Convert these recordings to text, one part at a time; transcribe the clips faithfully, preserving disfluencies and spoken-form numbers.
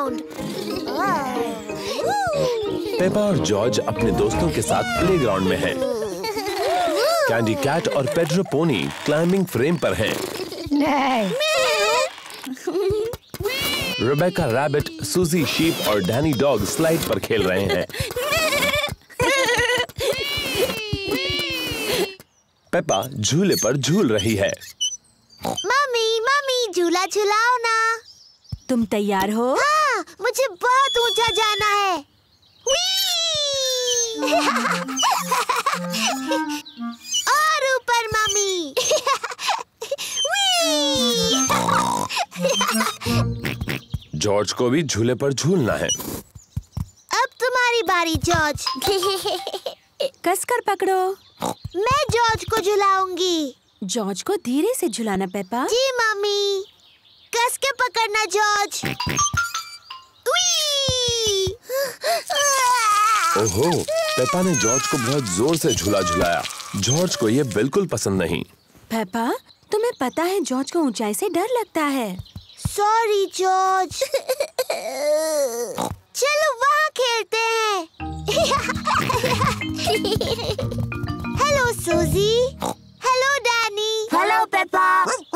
Playground. Peppa और George अपने दोस्तों के साथ प्लेग्राउंड में हैं। कैंडी कैट और पेड्रो पोनी क्लाइंबिंग फ्रेम पर हैं। रेबेका रैबिट, सूजी शीप और डैनी डॉग स्लाइड पर खेल रहे हैं। पेपा झूले पर झूल रही है। मम्मी मम्मी झूला झुलाओ ना। तुम तैयार हो? हाँ, मुझे बहुत ऊंचा जाना है। और ऊपर मम्मी। जॉर्ज को भी झूले पर झूलना है। अब तुम्हारी बारी जॉर्ज। कस कर पकड़ो। मैं जॉर्ज को झुलाऊंगी। जॉर्ज को धीरे से झुलाना पेपा। जी मम्मी। कस के पकड़ना जॉर्ज। ओहो, पेपा ने जॉर्ज को बहुत जोर से झूला झुलाया। जॉर्ज को ये बिल्कुल पसंद नहीं। पेपा, तुम्हें पता है जॉर्ज को ऊंचाई से डर लगता है। Sorry George. चलो वहाँ खेलते हैं। Hello Suzy. Hello Danny. Hello Peppa.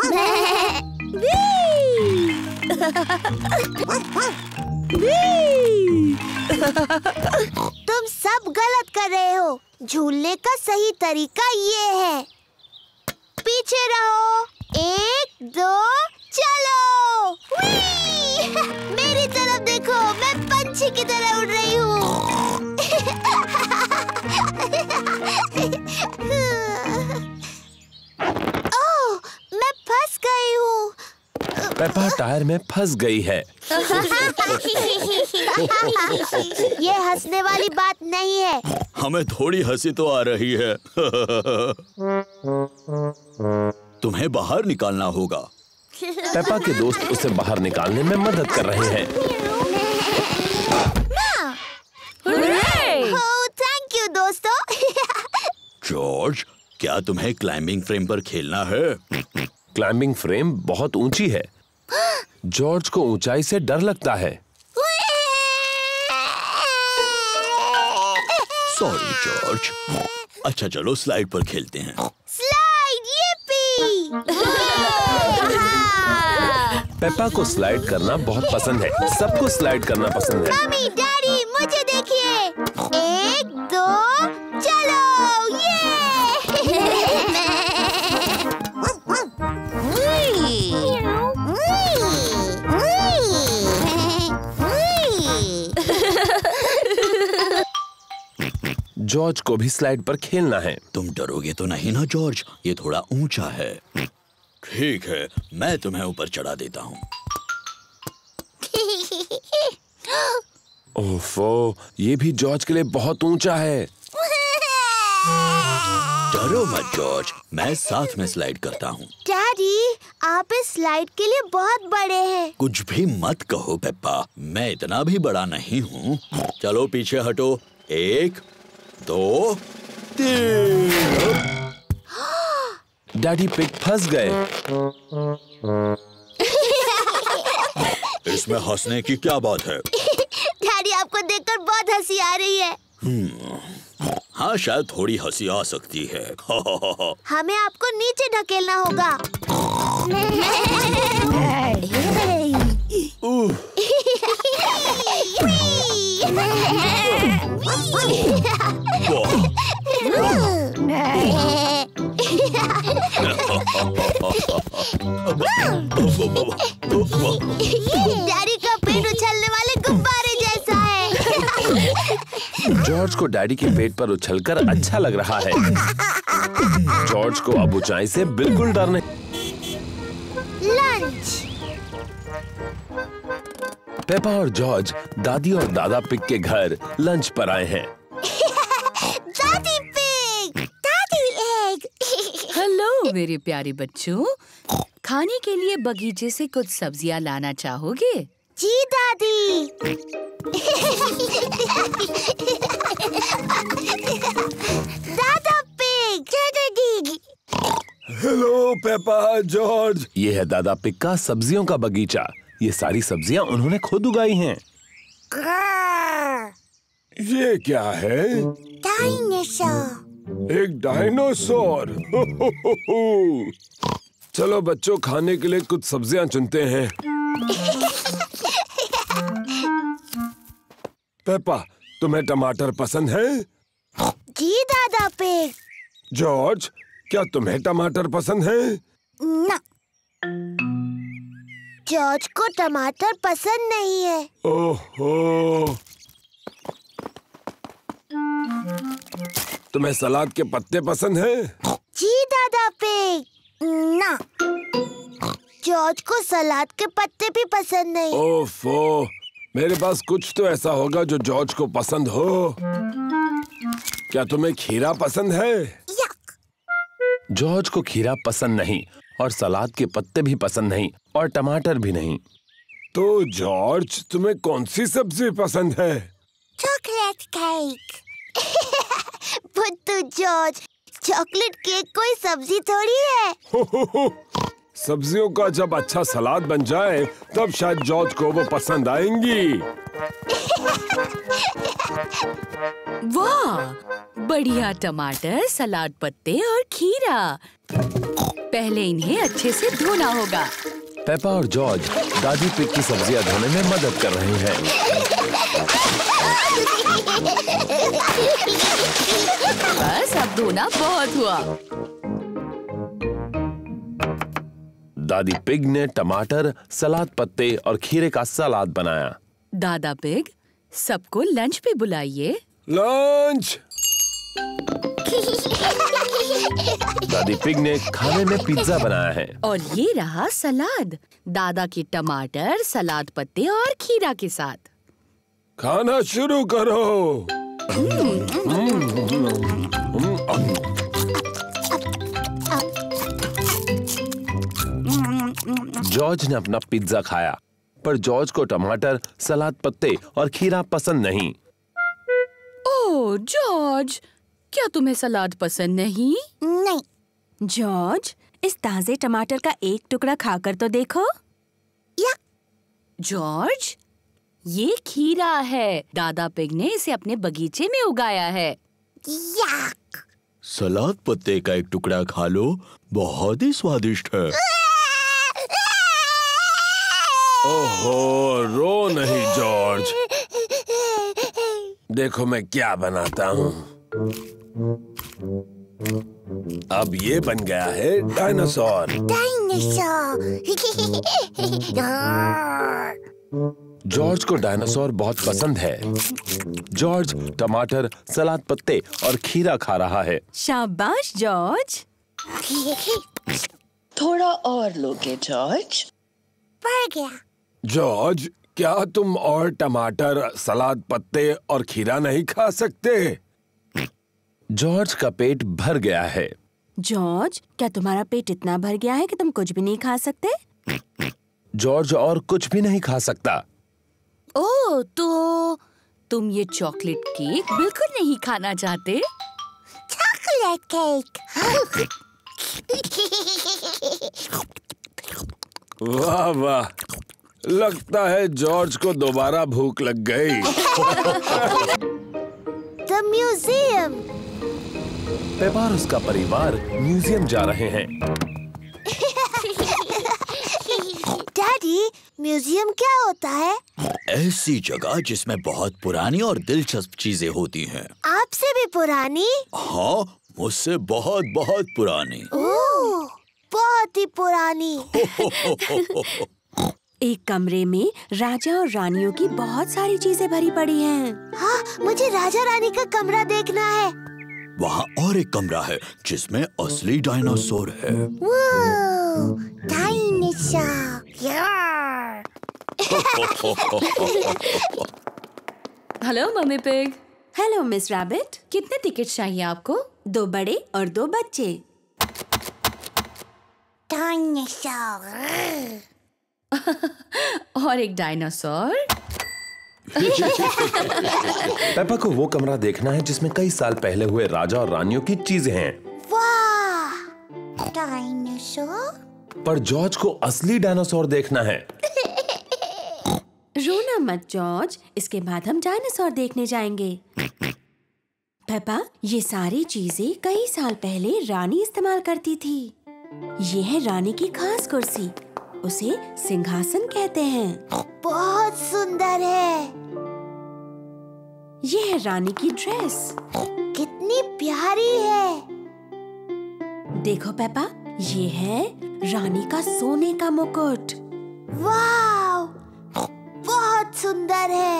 तुम सब गलत कर रहे हो। झूलने का सही तरीका ये है। पीछे रहो। एक दो चलो। मेरी तरफ देखो, मैं पंछी की तरह उड़ रही हूँ। ओह, मैं फंस गई हूँ। पेपा टायर में फंस गई है। ये हंसने वाली बात नहीं है। हमें थोड़ी हंसी तो आ रही है। तुम्हें बाहर निकालना होगा। पेपा के दोस्त उसे बाहर निकालने में मदद कर रहे हैं। ओह, थैंक यू दोस्तों। जॉर्ज, क्या तुम्हें क्लाइंबिंग फ्रेम पर खेलना है? क्लाइंबिंग फ्रेम बहुत ऊंची है। जॉर्ज को ऊंचाई से डर लगता है। Sorry George. अच्छा चलो स्लाइड पर खेलते हैं। Slide, yippee! पेपा को स्लाइड करना बहुत पसंद है। सबको स्लाइड करना पसंद है। मम्मी, डैडी, मुझे देखिए। एक, दो, चलो! जॉर्ज को भी स्लाइड पर खेलना है। तुम डरोगे तो नहीं ना जॉर्ज? ये थोड़ा ऊंचा है। ठीक है, मैं तुम्हें ऊपर चढ़ा देता हूँ। ओफो, ये भी जॉर्ज के लिए बहुत ऊंचा है। डरो मत जॉर्ज, मैं साथ में स्लाइड करता हूँ। डैडी, आप इस स्लाइड के लिए बहुत बड़े हैं। कुछ भी मत कहो पेप्पा, मैं इतना भी बड़ा नहीं हूँ। चलो पीछे हटो। एक, दो, तीन। डैडी पिग फंस गए। इसमें हंसने की क्या बात है? डैडी, आपको देखकर बहुत हंसी आ रही है। हाँ, शायद थोड़ी हंसी आ सकती है। हमें आपको नीचे ढकेलना होगा। डैडी का पेट उछलने वाले गुब्बारे जैसा है। जॉर्ज को डैडी के पेट पर उछलकर अच्छा लग रहा है। जॉर्ज को अब ऊंचाई से बिल्कुल डर नहीं। लंच। पेपा और जॉर्ज दादी और दादा पिग के घर लंच पर आए हैं। दादी पिग, दादी एग। हेलो मेरे प्यारे बच्चों, खाने के लिए बगीचे से कुछ सब्जियां लाना चाहोगे? जी दादी। दादा पिग, दादी। Hello Peppa, George. ये है दादा पिग का सब्जियों का बगीचा। ये सारी सब्जियां उन्होंने खुद उगाई हैं। ये क्या है? डायनासोर। एक डायनासोर। चलो बच्चों, खाने के लिए कुछ सब्जियां चुनते हैं। पेपा, तुम्हें टमाटर पसंद है? जी दादा पिग। जॉर्ज, क्या तुम्हें टमाटर पसंद है? ना, जॉर्ज को टमाटर पसंद नहीं है। ओहो। तुम्हें सलाद के पत्ते पसंद है? जी दादा पिग। ना, जॉर्ज को सलाद के पत्ते भी पसंद नहीं। ओफो, मेरे पास कुछ तो ऐसा होगा जो जॉर्ज को पसंद हो। क्या तुम्हें खीरा पसंद है? यक। जॉर्ज को खीरा पसंद नहीं और सलाद के पत्ते भी पसंद नहीं और टमाटर भी नहीं। तो जॉर्ज, तुम्हें कौन सी सब्जी पसंद है? Chocolate cake. बुद्धू जॉर्ज, चॉकलेट केक कोई सब्जी थोड़ी है। हो, हो, हो। सब्जियों का जब अच्छा सलाद बन जाए तब शायद जॉर्ज को वो पसंद आएंगी। वाह, बढ़िया टमाटर, सलाद पत्ते और खीरा। पहले इन्हें अच्छे से धोना होगा। पेपा और जॉर्ज दादी पिग की सब्जियां धोने में मदद कर रहे हैं। बस अब धोना बहुत हुआ। दादी पिग ने टमाटर, सलाद पत्ते और खीरे का सलाद बनाया। दादा पिग, सबको लंच पे बुलाइए। लंच। दादी पिग ने खाने में पिज्जा बनाया है। और ये रहा सलाद, दादा की टमाटर, सलाद पत्ते और खीरा के साथ। खाना शुरू करो। जॉर्ज ने अपना पिज्जा खाया, पर जॉर्ज को टमाटर, सलाद पत्ते और खीरा पसंद नहीं। ओह जॉर्ज, क्या तुम्हें सलाद पसंद नहीं? नहीं। जॉर्ज, इस ताजे टमाटर का एक टुकड़ा खाकर तो देखो। यक। जॉर्ज, ये खीरा है। दादा पिग ने इसे अपने बगीचे में उगाया है। यक। सलाद पत्ते का एक टुकड़ा खा लो, बहुत ही स्वादिष्ट है। ओहो, रो नहीं जॉर्ज। देखो मैं क्या बनाता हूँ। अब ये बन गया है डायनासोर। डायनासोर। जॉर्ज को डायनासोर बहुत पसंद है। जॉर्ज टमाटर, सलाद पत्ते और खीरा खा रहा है। शाबाश जॉर्ज। थोड़ा और लोगे जॉर्ज? पड़ गया। जॉर्ज, क्या तुम और टमाटर, सलाद पत्ते और खीरा नहीं खा सकते? जॉर्ज का पेट भर गया है। जॉर्ज, क्या तुम्हारा पेट इतना भर गया है कि तुम कुछ भी नहीं खा सकते? जॉर्ज और कुछ भी नहीं खा सकता। ओह, तो तुम ये चॉकलेट केक बिल्कुल नहीं खाना चाहते? Chocolate cake. वाह वाह, लगता है जॉर्ज को दोबारा भूख लग गई। The museum. पेपा और उसका परिवार म्यूजियम जा रहे हैं। डैडी, म्यूजियम क्या होता है? ऐसी जगह जिसमें बहुत पुरानी और दिलचस्प चीजें होती हैं। आपसे भी पुरानी? हाँ, मुझसे बहुत बहुत पुरानी। ओह, बहुत ही पुरानी। एक कमरे में राजा और रानियों की बहुत सारी चीजें भरी पड़ी हैं। हाँ, मुझे राजा रानी का कमरा देखना है। वहाँ और एक कमरा है जिसमें असली डायनासोर है। वो डायनासोर। यार। Hello Mummy Pig. Hello Miss Rabbit. कितने टिकट चाहिए आपको? दो बड़े और दो बच्चे। डायनासोर। और एक डायनासोर। पेपा को वो कमरा देखना है जिसमें कई साल पहले हुए राजा और रानियों की चीजें हैं। वाह, डायनासोर। पर जॉर्ज को असली डायनासोर देखना है। रोना मत जॉर्ज, इसके बाद हम डायनासोर देखने जाएंगे। पेपा, ये सारी चीजें कई साल पहले रानी इस्तेमाल करती थी। ये है रानी की खास कुर्सी, उसे सिंहासन कहते हैं। बहुत सुंदर है। ये है रानी की ड्रेस, कितनी प्यारी है। देखो पेपा, ये है रानी का सोने का मुकुट। वाव, बहुत सुंदर है।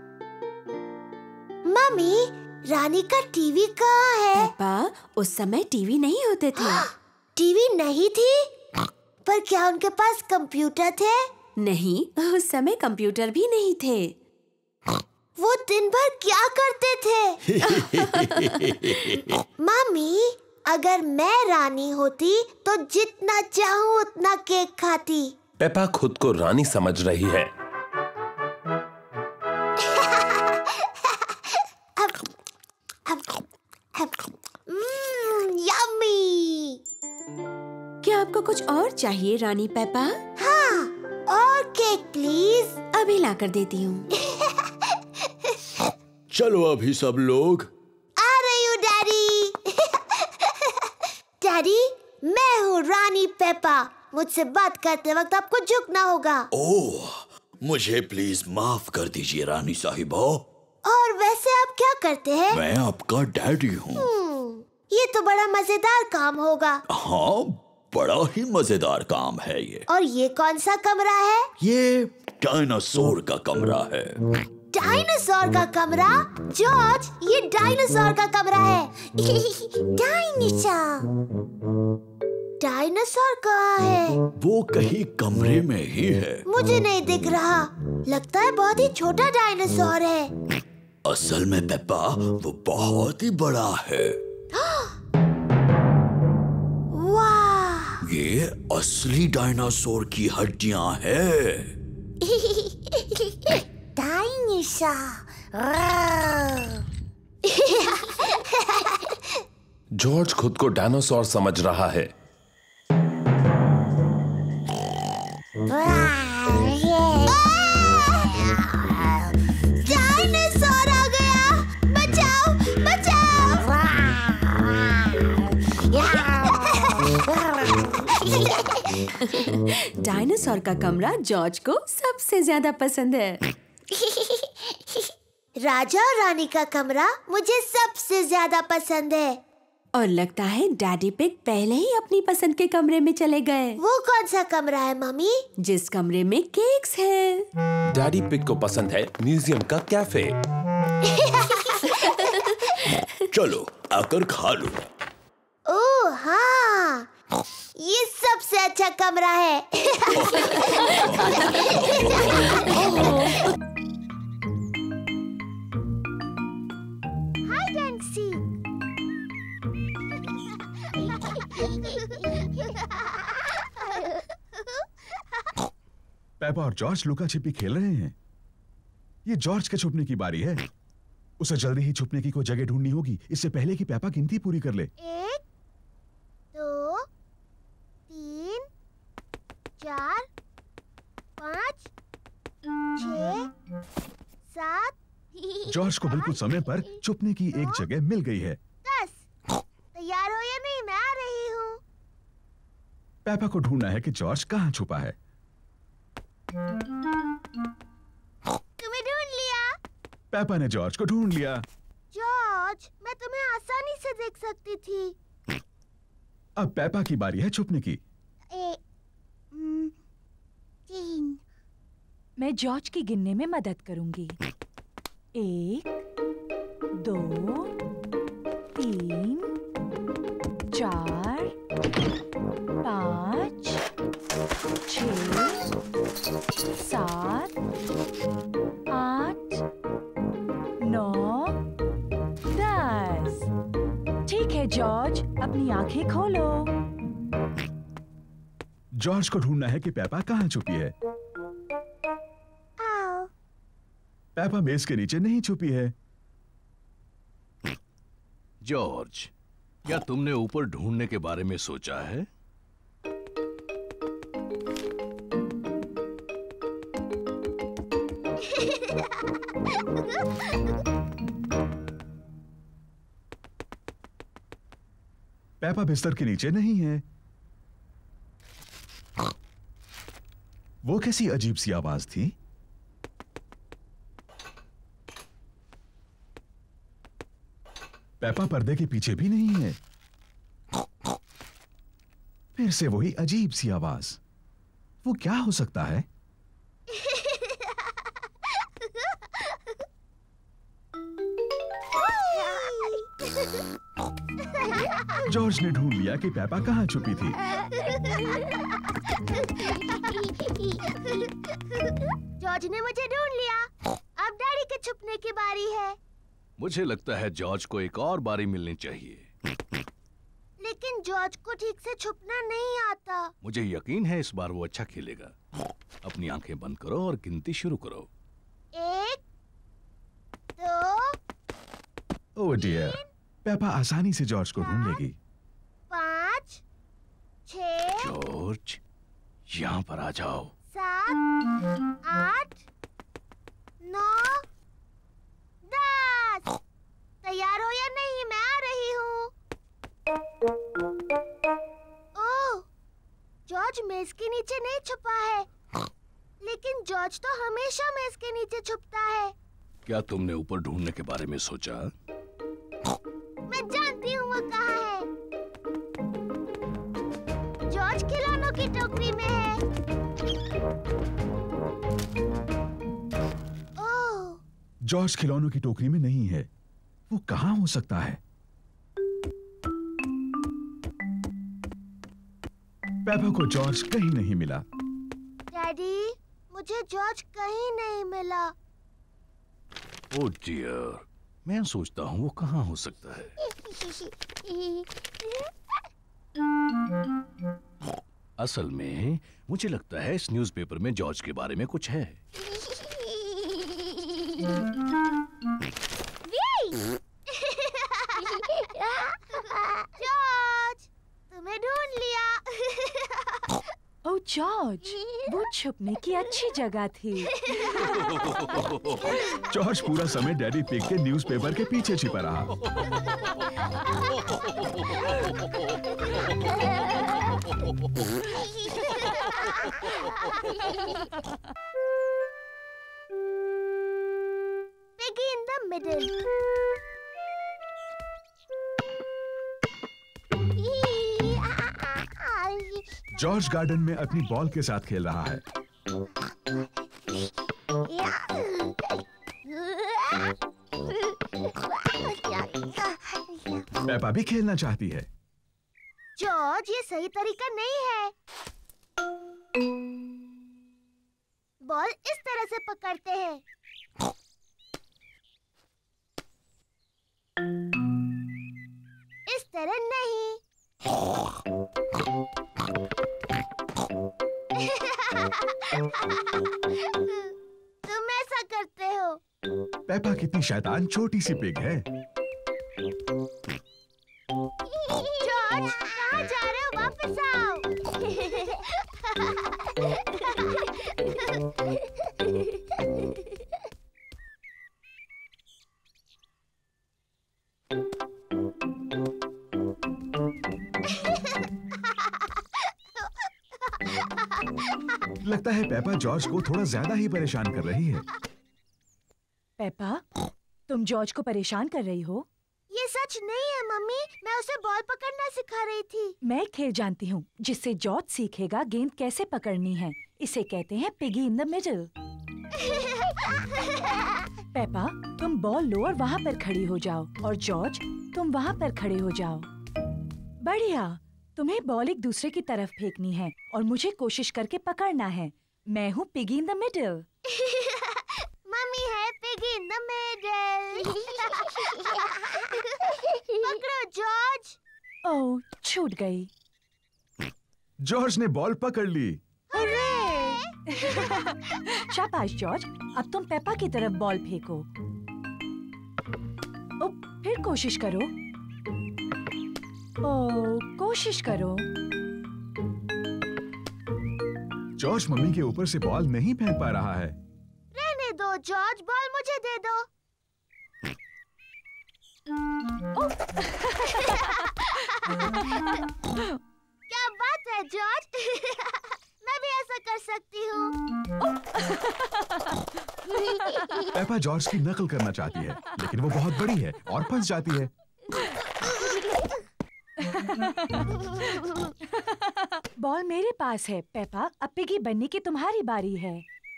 मम्मी, रानी का टीवी कहाँ है? पेपा, उस समय टीवी नहीं होते थे। टीवी नहीं थी? पर क्या उनके पास कंप्यूटर थे? नहीं, उस समय कंप्यूटर भी नहीं थे। वो दिन भर क्या करते थे? मम्मी, अगर मैं रानी होती तो जितना चाहूँ उतना केक खाती। पेपा खुद को रानी समझ रही है। Mmm, yummy! क्या आपको कुछ और चाहिए रानी पेपा? हाँ, और केक प्लीज। अभी ला कर देती हूँ। चलो अभी सब लोग। आ रही हूँ डैडी। डैडी, मैं हूँ रानी पेपा। मुझसे बात करते वक्त आपको झुकना होगा। ओह, मुझे प्लीज माफ कर दीजिए रानी साहिबा। और वैसे आप क्या करते हैं? मैं आपका डैडी हूँ। ये तो बड़ा मजेदार काम होगा। हाँ, बड़ा ही मजेदार काम है ये। और ये कौन सा कमरा है? ये डायनासोर का कमरा है। डायनासोर का कमरा? जॉर्ज, ये डायनासोर का कमरा है। डायनासोर डायनासोर कहाँ है? वो कहीं कमरे में ही है। मुझे नहीं दिख रहा। लगता है बहुत ही छोटा डायनासोर है। असल में पेप्पा, वो बहुत ही बड़ा है। वाह! ये असली डायनासोर की हड्डियां हैं। जॉर्ज खुद को डायनासोर समझ रहा है। डायनासोर आ गया! बचाओ, बचाओ! डायनासोर का कमरा जॉर्ज को सबसे ज्यादा पसंद है। राजा और रानी का कमरा मुझे सबसे ज्यादा पसंद है। और लगता है डैडी पिग पहले ही अपनी पसंद के कमरे में चले गए। वो कौन सा कमरा है मम्मी? जिस कमरे में केक्स हैं। डैडी पिग को पसंद है म्यूजियम का कैफे। चलो आकर खा लो। ओह हाँ, ये सबसे अच्छा कमरा है। हाय डैंसी। पेपा और जॉर्ज लुका छिपी खेल रहे हैं। ये जॉर्ज के छुपने की बारी है। उसे जल्दी ही छुपने की कोई जगह ढूंढनी होगी, इससे पहले कि पेपा गिनती पूरी कर ले। एक, दो, तीन, चार, पाँच, छः, सात। जॉर्ज को बिल्कुल समय पर छुपने की एक जगह मिल गई है। दस। तैयार हो या नहीं? मैं आ रही हूँ। पेपा को ढूंढना है कि जॉर्ज कहाँ छुपा है। तुम्हें ढूंढ लिया। पेपा ने जॉर्ज को ढूंढ लिया। जॉर्ज, मैं तुम्हें आसानी से देख सकती थी। अब पेपा की बारी है छुपने की। ए, न, तीन। मैं जॉर्ज की गिनने में मदद करूंगी। एक, दो, तीन, चार, पाँच, छः, सात, आठ, नौ, दस। ठीक है जॉर्ज, अपनी आंखें खोलो। जॉर्ज को ढूंढना है कि पेपा कहाँ छुपी है। आओ। पेपा मेज के नीचे नहीं छुपी है। जॉर्ज, क्या तुमने ऊपर ढूंढने के बारे में सोचा है? पेपा बिस्तर के नीचे नहीं है। वो कैसी अजीब सी आवाज थी? पेपा पर्दे के पीछे भी नहीं है। फिर से वही अजीब सी आवाज। वो क्या हो सकता है? जॉर्ज ने ढूंढ लिया कि पेपा कहाँ छुपी थी। जॉर्ज ने मुझे ढूंढ लिया। अब डैडी के छुपने की बारी है। मुझे लगता है जॉर्ज को एक और बारी मिलनी चाहिए। लेकिन जॉर्ज को ठीक से छुपना नहीं आता। मुझे यकीन है इस बार वो अच्छा खेलेगा। अपनी आंखें बंद करो और गिनती शुरू करो। एक, दो, ओह डियर, पेपा आसानी से जॉर्ज को ढूंढ लेगी। पाँच, छः, जॉर्ज, यहाँ पर आ जाओ। सात, आठ, नौ, दस। तैयार हो या नहीं? मैं आ रही हूँ। ओह, जॉर्ज मेज के नीचे नहीं छुपा है। लेकिन जॉर्ज तो हमेशा मेज के नीचे छुपता है। क्या तुमने ऊपर ढूंढने के बारे में सोचा? मैं जानती हूँ वो कहाँ है। जॉर्ज खिलौनों की टोकरी में है। ओह, जॉर्ज खिलौनों की टोकरी में नहीं है। वो कहाँ हो सकता है? पेपा को जॉर्ज कहीं नहीं मिला। डैडी, मुझे जॉर्ज कहीं नहीं मिला। ओह डियर, मैं सोचता हूँ वो कहाँ हो सकता है। असल में मुझे लगता है इस न्यूज़पेपर में जॉर्ज के बारे में कुछ है। जॉर्ज, तुम्हें ढूंढ लिया। ओह जॉर्ज, वो छुपने की अच्छी जगह थी। जॉर्ज पूरा समय डैडी पिग के न्यूज़पेपर के पीछे छिपा रहा। Piggy in the middle. George garden में अपनी बॉल के साथ खेल रहा है। पेपा भी खेलना चाहती है। जॉर्ज, ये सही तरीका नहीं है। बॉल इस तरह से पकड़ते हैं। इस तरह नहीं। तुम ऐसा करते हो। पेपा कितनी शैतान छोटी सी पिग है। जॉर्ज, कहाँ जा रहे हो? वापस आओ। लगता है पेपा जॉर्ज को थोड़ा ज्यादा ही परेशान कर रही है। पेपा, तुम जॉर्ज को परेशान कर रही हो? ये सच नहीं है मम्मी, मैं उसे बॉल पकड़ना सिखा रही थी। मैं खेल जानती हूँ जिससे जॉर्ज सीखेगा गेंद कैसे पकड़नी है। इसे कहते हैं piggy in the middle. Peppa, तुम बॉल लो और वहाँ पर खड़ी हो जाओ, और जॉर्ज तुम वहाँ पर खड़े हो जाओ। बढ़िया। तुम्हें बॉल एक दूसरे की तरफ फेंकनी है और मुझे कोशिश करके पकड़ना है। मैं हूँ piggy in the middle. Mummy है पिगी इन द मिडल। पकड़ो जॉर्ज। ओह, छूट गई। जॉर्ज ने बॉल पकड़ ली। शाबाश जॉर्ज, अब तुम पेपा की तरफ बॉल फेंको। ओ, फिर कोशिश करो। ओ, कोशिश करो। जॉर्ज मम्मी के ऊपर से बॉल नहीं फेंक पा रहा है। रहने दो दो जॉर्ज, बॉल मुझे दे दो। क्या बात है जॉर्ज, मैं भी ऐसा कर सकती हूँ। पेपा जॉर्ज की नकल करना चाहती है, लेकिन वो बहुत बड़ी है और फंस जाती है। बॉल मेरे पास है पेपा, अब पिगी बनने की तुम्हारी बारी है।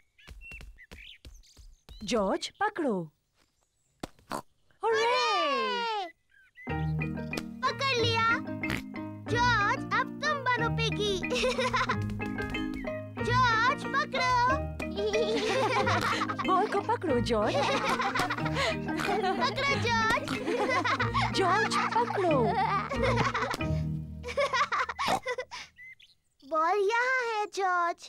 जॉर्ज पकड़ो। हुर्रे! पकड़ लिया। जॉर्ज अब तुम बनो पिगी। जॉर्ज पकड़ो। बॉल को पकड़ो जॉर्ज। पकड़ो जॉर्ज। जॉर्ज पकड़ो। बॉल यहाँ है जॉर्ज।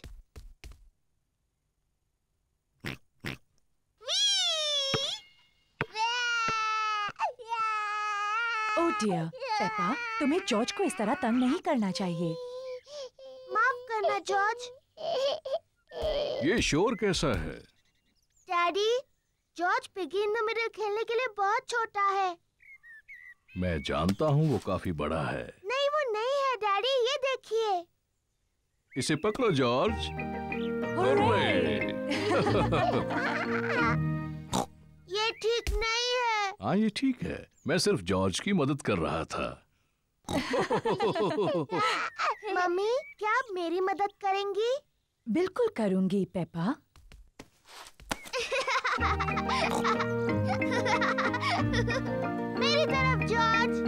ओह डियर, पेपा तुम्हें जॉर्ज को इस तरह तंग नहीं करना चाहिए। माफ करना जॉर्ज। ये शोर कैसा है? Daddy, George piggy in the middle खेलने के लिए बहुत छोटा है। मैं जानता हूँ वो काफी बड़ा है। नहीं वो नहीं है डैडी, ये देखिए। इसे पकड़ो जॉर्ज। ये ठीक नहीं है। हाँ ये ठीक है, मैं सिर्फ जॉर्ज की मदद कर रहा था। मम्मी, क्या आप मेरी मदद करेंगी? बिल्कुल करूंगी पेपा। मेरी तरफ जॉर्ज।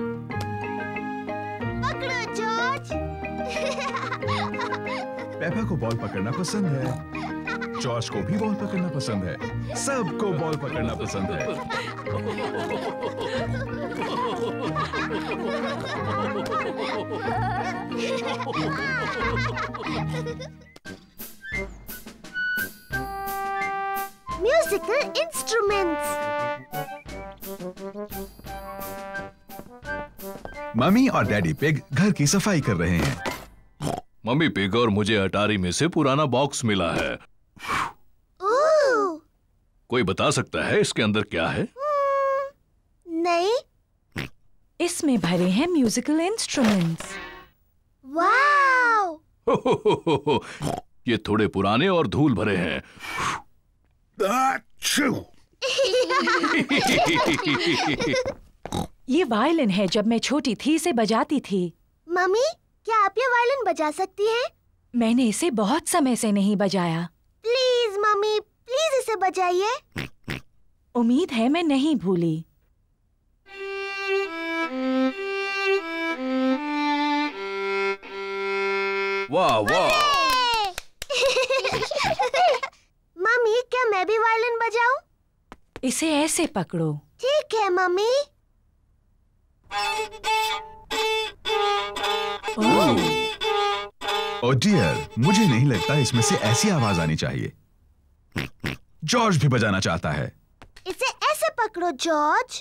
पकड़ो जॉर्ज। पेपा को बॉल पकड़ना पसंद है, जॉर्ज को भी बॉल पकड़ना पसंद है, सबको बॉल पकड़ना पसंद है। Musical instruments. मम्मी और डैडी पिग घर की सफाई कर रहे हैं। मम्मी पिग और मुझे अटारी में से पुराना बॉक्स मिला है। ओह! कोई बता सकता है इसके अंदर क्या है? नहीं। इसमें भरे हैं म्यूजिकल इंस्ट्रूमेंट्स। वाओ! ये थोड़े पुराने और धूल भरे हैं। ये वायलिन है, जब मैं छोटी थी इसे बजाती थी। मम्मी, क्या आप ये वायलिन बजा सकती हैं? मैंने इसे बहुत समय से नहीं बजाया। प्लीज मम्मी, प्लीज इसे बजाइए। उम्मीद है मैं नहीं भूली। वाह वाह! मम्मी, क्या मैं भी वायलिन बजाऊं? इसे ऐसे पकड़ो। ठीक है मम्मी। ओह डियर, मुझे नहीं लगता इसमें से ऐसी आवाज आनी चाहिए। जॉर्ज भी बजाना चाहता है। इसे ऐसे पकड़ो जॉर्ज।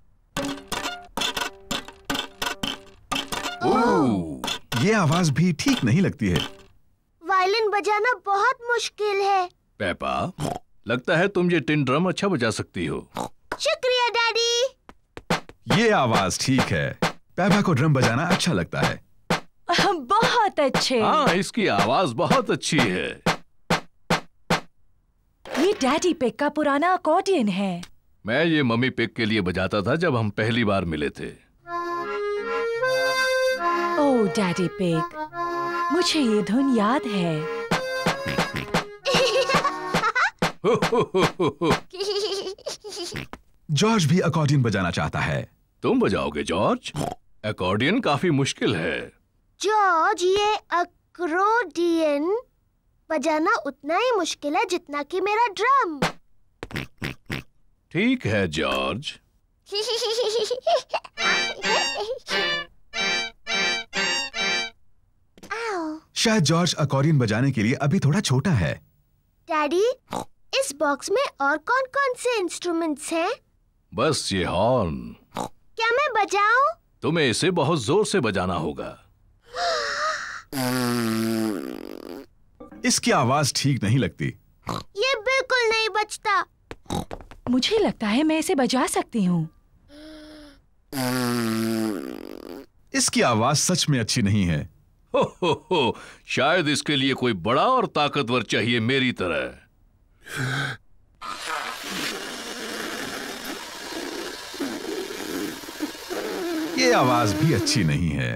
ओह, ये आवाज भी ठीक नहीं लगती है। वायलिन बजाना बहुत मुश्किल है। पेपा, लगता है तुम ये टिन ड्रम अच्छा बजा सकती हो। शुक्रिया डैडी। ये आवाज ठीक है। पेपा को ड्रम बजाना अच्छा लगता है। बहुत अच्छे। हाँ, इसकी आवाज बहुत अच्छी है। ये डैडी पिग का पुराना अकॉर्डियन है। मैं ये मम्मी पिग के लिए बजाता था जब हम पहली बार मिले थे। ओह डैडी पिग, मुझे ये धुन याद है। जॉर्ज भी अकॉर्डियन बजाना चाहता है। तुम बजाओगे जॉर्ज? अकॉर्डियन काफी मुश्किल है। जॉर्ज, ये अकॉर्डियन बजाना उतना ही मुश्किल है जितना कि मेरा ड्रम। ठीक है जॉर्ज। शायद जॉर्ज अकॉर्डियन बजाने के लिए अभी थोड़ा छोटा है। डैडी, इस बॉक्स में और कौन-कौन से इंस्ट्रूमेंट्स हैं? बस ये हॉर्न। क्या मैं बजाऊं? तुम्हें इसे बहुत जोर से बजाना होगा। इसकी आवाज ठीक नहीं लगती। ये बिल्कुल नहीं बजता। मुझे लगता है मैं इसे बजा सकती हूँ। इसकी आवाज सच में अच्छी नहीं है। हो हो हो, शायद इसके लिए कोई बड़ा और ताकतवर चाहिए मेरी तरह। ये आवाज भी अच्छी नहीं है।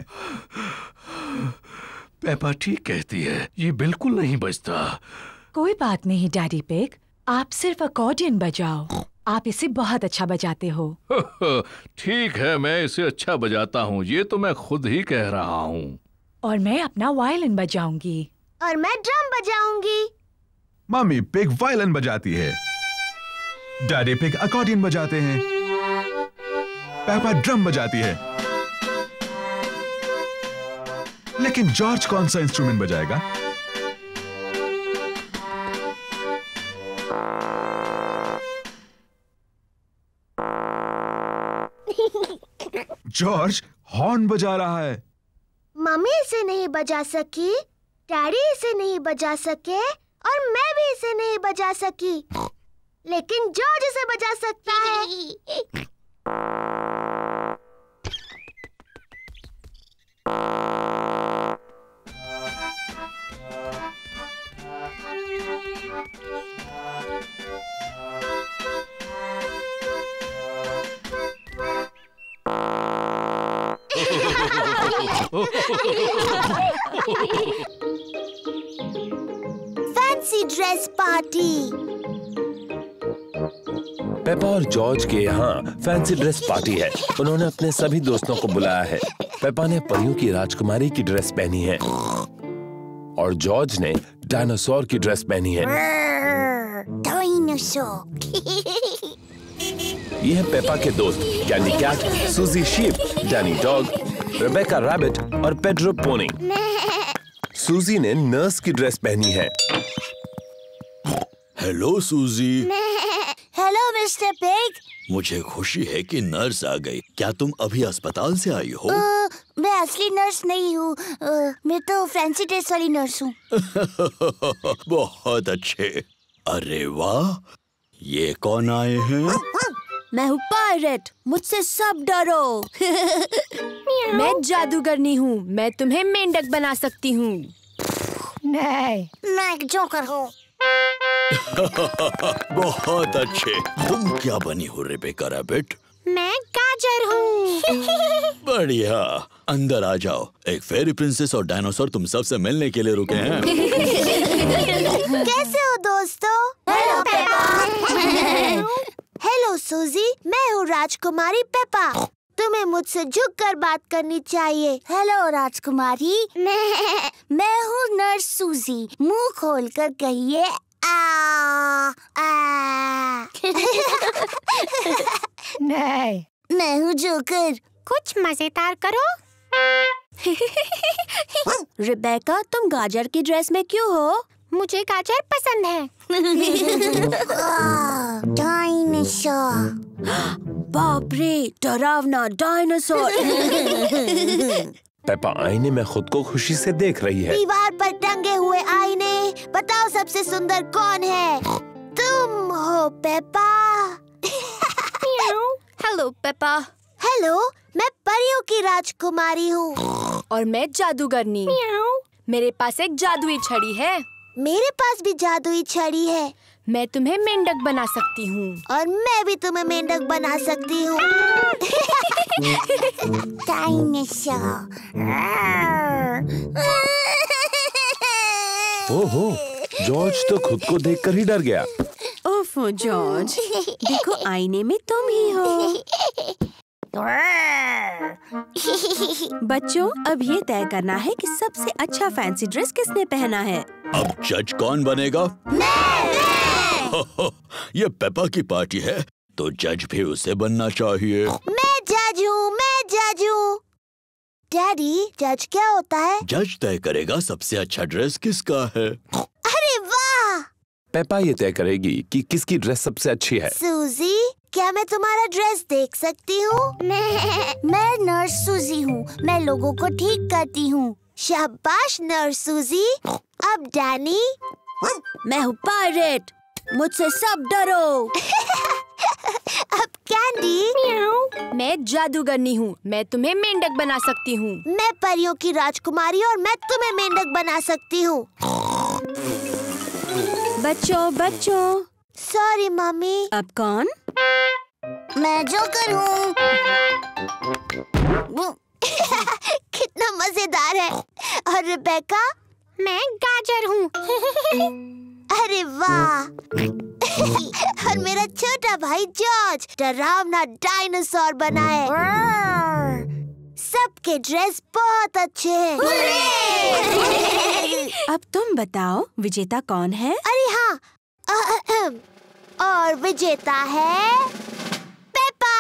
पेपा ठीक कहती है, ये बिल्कुल नहीं बजता। कोई बात नहीं डैडी पिग, आप सिर्फ अकॉर्डियन बजाओ। आप इसे बहुत अच्छा बजाते हो। ठीक है, मैं इसे अच्छा बजाता हूँ, ये तो मैं खुद ही कह रहा हूँ। और मैं अपना वायलिन बजाऊंगी। और मैं ड्रम बजाऊंगी। मम्मी पिग वायलिन बजाती है, डैडी पिग अकॉर्डियन बजाते हैं, पेपा ड्रम बजाती है। लेकिन जॉर्ज कौन सा इंस्ट्रूमेंट बजाएगा? जॉर्ज हॉर्न बजा रहा है। मम्मी इसे नहीं बजा सकी, डैडी इसे नहीं बजा सके और मैं भी इसे नहीं बजा सकी, लेकिन जॉर्ज इसे बजा सकता है। Fancy dress party. पेपा और जॉर्ज के यहाँ फैंसी ड्रेस पार्टी है। उन्होंने अपने सभी दोस्तों को बुलाया है। पेपा ने परियों की राजकुमारी की ड्रेस पहनी है और जॉर्ज ने डायनासोर की ड्रेस पहनी है। डायनासोर। ये है पेपा के दोस्त Candy Cat, Suzy Sheep, Danny Dog, Rebecca Rabbit और पेड्रो पोनी। सूजी ने नर्स की ड्रेस पहनी है। Hello Suzy. Hello mister Pig. मुझे खुशी है कि नर्स आ गई। क्या तुम अभी अस्पताल से आई हो? uh, मैं असली नर्स नहीं हूँ, uh, मैं तो फैंसी ड्रेस वाली नर्स हूँ। बहुत अच्छे। अरे वाह, ये कौन आए हैं? मैं हूँ पायरेट, मुझसे सब डरो। मैं जादूगरनी हूँ, मैं तुम्हें मेंढक बना सकती हूँ। नहीं, मैं एक जोकर हूँ। बहुत अच्छे। तुम क्या बनी हो रेबेका रैबिट? मैं गाजर हूँ। बढ़िया, अंदर आ जाओ। एक फेरी प्रिंसेस और डायनासोर तुम सबसे मिलने के लिए रुके हैं। कैसे हो दोस्तों? Hello Peppa. हेलो सूजी, मैं हूँ राजकुमारी पेपा। तुम्हें मुझसे झुककर बात करनी चाहिए। हेलो राजकुमारी। मैं मैं हूँ नर्स सूजी। मुंह खोलकर कहिए आ आ। नहीं। मैं हूँ जोकर। कुछ मजेदार करो। रिबेका, तुम गाजर की ड्रेस में क्यों हो? मुझे गाजर पसंद है। डायनासोर। बाप रे, डरावना डायनासोर। पेपा आईने में खुद को खुशी से देख रही है। दीवार पर टंगे हुए आईने, बताओ सबसे सुंदर कौन है? तुम हो पेपा। Hello Peppa. हेलो, मैं परियों की राजकुमारी हूँ। और मैं जादूगरनी। मेरे पास एक जादुई छड़ी है। मेरे पास भी जादुई छड़ी है। मैं तुम्हें मेंढक बना सकती हूँ। और मैं भी तुम्हें मेंढक बना सकती हूँ। डायनासोर। ओहो, जॉर्ज तो खुद को देखकर ही डर गया। ओफो जॉर्ज, देखो आईने में तुम ही हो। बच्चों, अब ये तय करना है कि सबसे अच्छा फैंसी ड्रेस किसने पहना है। अब जज कौन बनेगा? ये पेपा की पार्टी है, तो जज भी उसे बनना चाहिए। मैं जज हूँ, मैं जज हूँ। डैडी, जज क्या होता है? जज तय करेगा सबसे अच्छा ड्रेस किसका है। अरे वाह! पेपा ये तय करेगी कि किसकी ड्रेस सबसे अच्छी है। सूजी, क्या मैं तुम्हारा ड्रेस देख सकती हूँ? मैं मैं नर्स सूजी हूँ। मैं लोगों को ठीक करती हूँ। शाबाश नर्स सूजी। अब डैनी। मैं हूँ पायरेट, मुझसे सब डरो। कैंडी। मैं जादूगरनी हूँ, मैं तुम्हें मेंढक बना सकती हूँ। मैं परियों की राजकुमारी और मैं तुम्हें मेंढक बना सकती हूँ। बच्चों बच्चों। Sorry Mummy. अब कौन? मैं जोकर हूँ। कितना मजेदार है। और रिबेका? मैं गाजर हूँ। अरे वाह। और मेरा छोटा भाई जॉर्ज डरावना डायनासोर बना है। सबके ड्रेस बहुत अच्छे हैं। अब तुम बताओ विजेता कौन है? अरे हाँ, और विजेता है पेपा।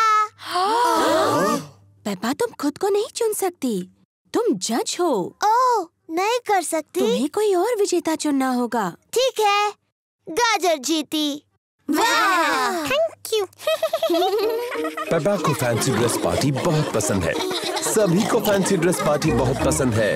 पेपा, तुम खुद को नहीं चुन सकती, तुम जज हो। ओह, नहीं कर सकती? तुम्हें कोई और विजेता चुनना होगा। ठीक है, गाजर जीती। वाह, थैंक यू। पेपा को फैंसी ड्रेस पार्टी बहुत पसंद है। सभी को फैंसी ड्रेस पार्टी बहुत पसंद है।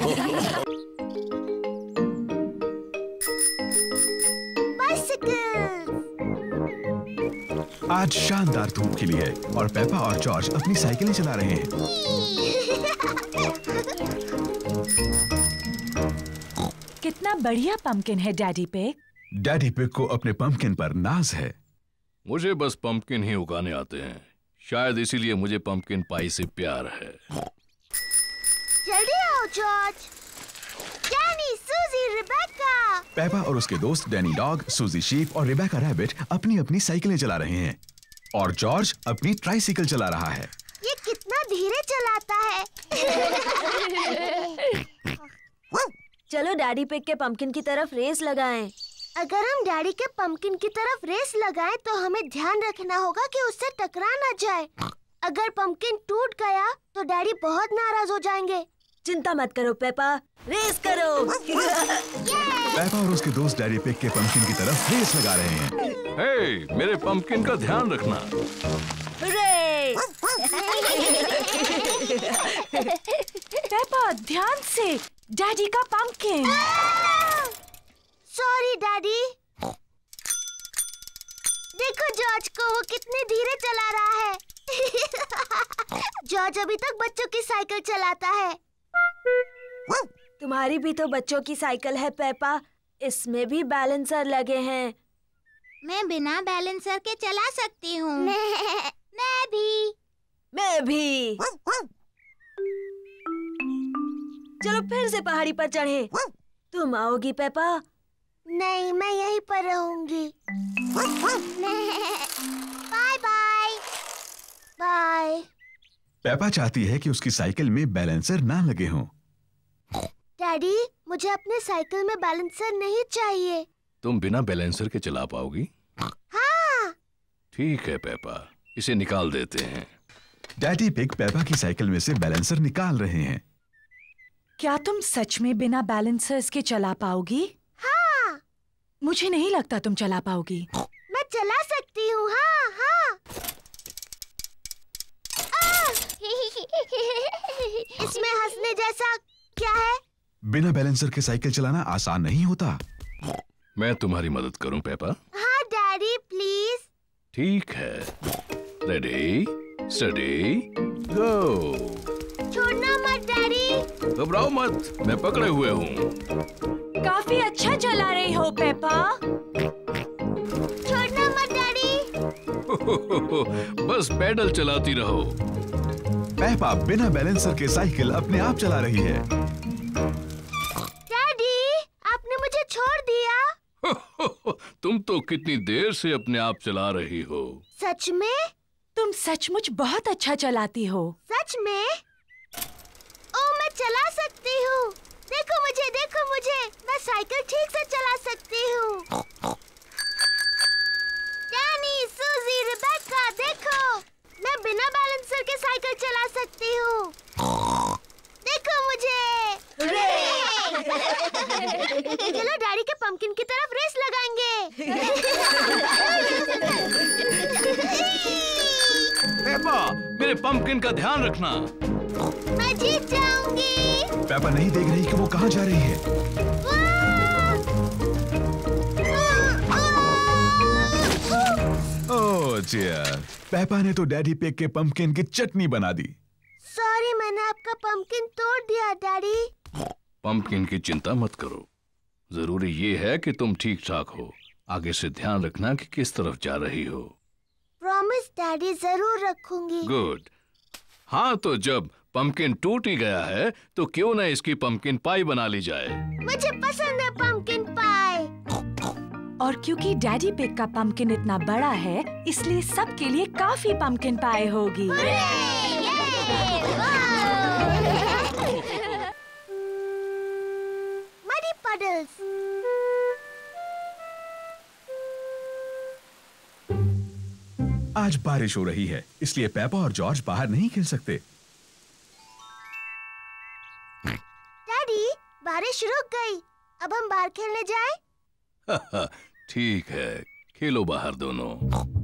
आज शानदार धूप खिली है और पेपा और जॉर्ज अपनी साइकिलें चला रहे हैं। कितना बढ़िया पंपकिन है डैडी पिग। डैडी पिग को अपने पंपकिन पर नाज है। मुझे बस पंपकिन ही उगाने आते हैं, शायद इसीलिए मुझे पंपकिन पाई से प्यार है। जल्दी आओ George. Danny, Suzy, Rebecca. Peppa और उसके दोस्त डैनी डॉग, सूजी शीप और रिबेका रैबिट अपनी अपनी साइकिलें चला रहे हैं और जॉर्ज अपनी ट्राइसाइकिल चला रहा है। ये कितना धीरे चलाता है। चलो डैडी पिग के पंपकिन की तरफ रेस लगाएं। अगर हम डैडी के पंपकिन की तरफ रेस लगाएं तो हमें ध्यान रखना होगा कि उससे टकरा ना जाए। अगर पंपकिन टूट गया तो डैडी बहुत नाराज हो जाएंगे। चिंता मत करो पेपा, रेस करो। पेपा और उसके दोस्त डैडी पिग के पंपकिन की तरफ रेस लगा रहे हैं। हे, मेरे पंपकिन का ध्यान रखना। पेपा, ध्यान से, डैडी का पंपकिन। Sorry Daddy. देखो जॉर्ज को, वो कितने धीरे चला रहा है। जॉर्ज अभी तक बच्चों की साइकिल चलाता है। तुम्हारी भी तो बच्चों की साइकिल है पेपा, इसमें भी बैलेंसर लगे हैं। मैं बिना बैलेंसर के चला सकती हूँ। मैं भी। मैं भी। चलो फिर से पहाड़ी पर चढ़े। तुम आओगी पेपा? नहीं, मैं यहीं पर रहूंगी। Bye bye. बाय। पेपा चाहती है कि उसकी साइकिल में बैलेंसर ना लगे हों। डैडी, मुझे अपने साइकिल में बैलेंसर नहीं चाहिए। तुम बिना बैलेंसर के चला पाओगी? हाँ। ठीक है पेपा, इसे निकाल देते हैं। डैडी पिग पेपा की साइकिल में से बैलेंसर निकाल रहे हैं। क्या तुम सच में बिना बैलेंसर्स के चला पाओगी? हाँ। मुझे नहीं लगता तुम चला पाओगी। मैं चला सकती हूँ। हाँ हाँ। इसमें हंसने जैसा क्या है? बिना बैलेंसर के साइकिल चलाना आसान नहीं होता। मैं तुम्हारी मदद करूं पेपा? हाँ डैडी, प्लीज। ठीक है, रेडी स्टडी गो। छोड़ना मत डैडी। घबराओ मत, मैं पकड़े हुए हूँ। काफी अच्छा चला रही हो पेपा। छोड़ना मत डैडी। बस पैडल चलाती रहो। पेपा बिना बैलेंसर के साइकिल अपने आप चला रही है। डैडी, आपने मुझे छोड़ दिया। तुम तो कितनी देर से अपने आप चला रही हो। सच में? तुम सचमुच बहुत अच्छा चलाती हो। सच में? ओ, मैं चला सकती हूँ। देखो मुझे, देखो मुझे, मैं साइकिल ठीक से चला सकती हूँ। डैनी, सूजी, रिबेका, देखो, मैं बिना बैलेंसर के साइकिल चला सकती हूँ। देखो मुझे। चलो डैडी के पंपकिन की तरफ रेस लगाएंगे। पेपा, मेरे पंपकिन का ध्यान रखना। मैं जीत जाऊंगी। पेपा नहीं देख रही कि वो कहाँ जा रही है। ओह डियर, पेपा ने तो डैडी पिग के पंपकिन की चटनी बना दी। सॉरी, मैंने आपका पंपकिन तोड़ दिया डैडी। पंपकिन की चिंता मत करो, जरूरी ये है कि तुम ठीक ठाक हो। आगे से ध्यान रखना कि किस तरफ जा रही हो। प्रॉमिस डैडी, जरूर रखूंगी। गुड। हाँ, तो जब पंपकिन टूट ही गया है तो क्यों ना इसकी पंपकिन पाई बना ली जाए। मुझे पसंद है पंपकिन पाई। और क्योंकि डैडी पिग का पंपकिन इतना बड़ा है, इसलिए सबके लिए काफी पंपकिन पाई होगी। Muddy puddles. आज बारिश हो रही है, इसलिए पेपा और जॉर्ज बाहर नहीं खेल सकते। डैडी, बारिश रुक गई, अब हम बाहर खेलने जाएं? ठीक है, खेलो बाहर दोनों।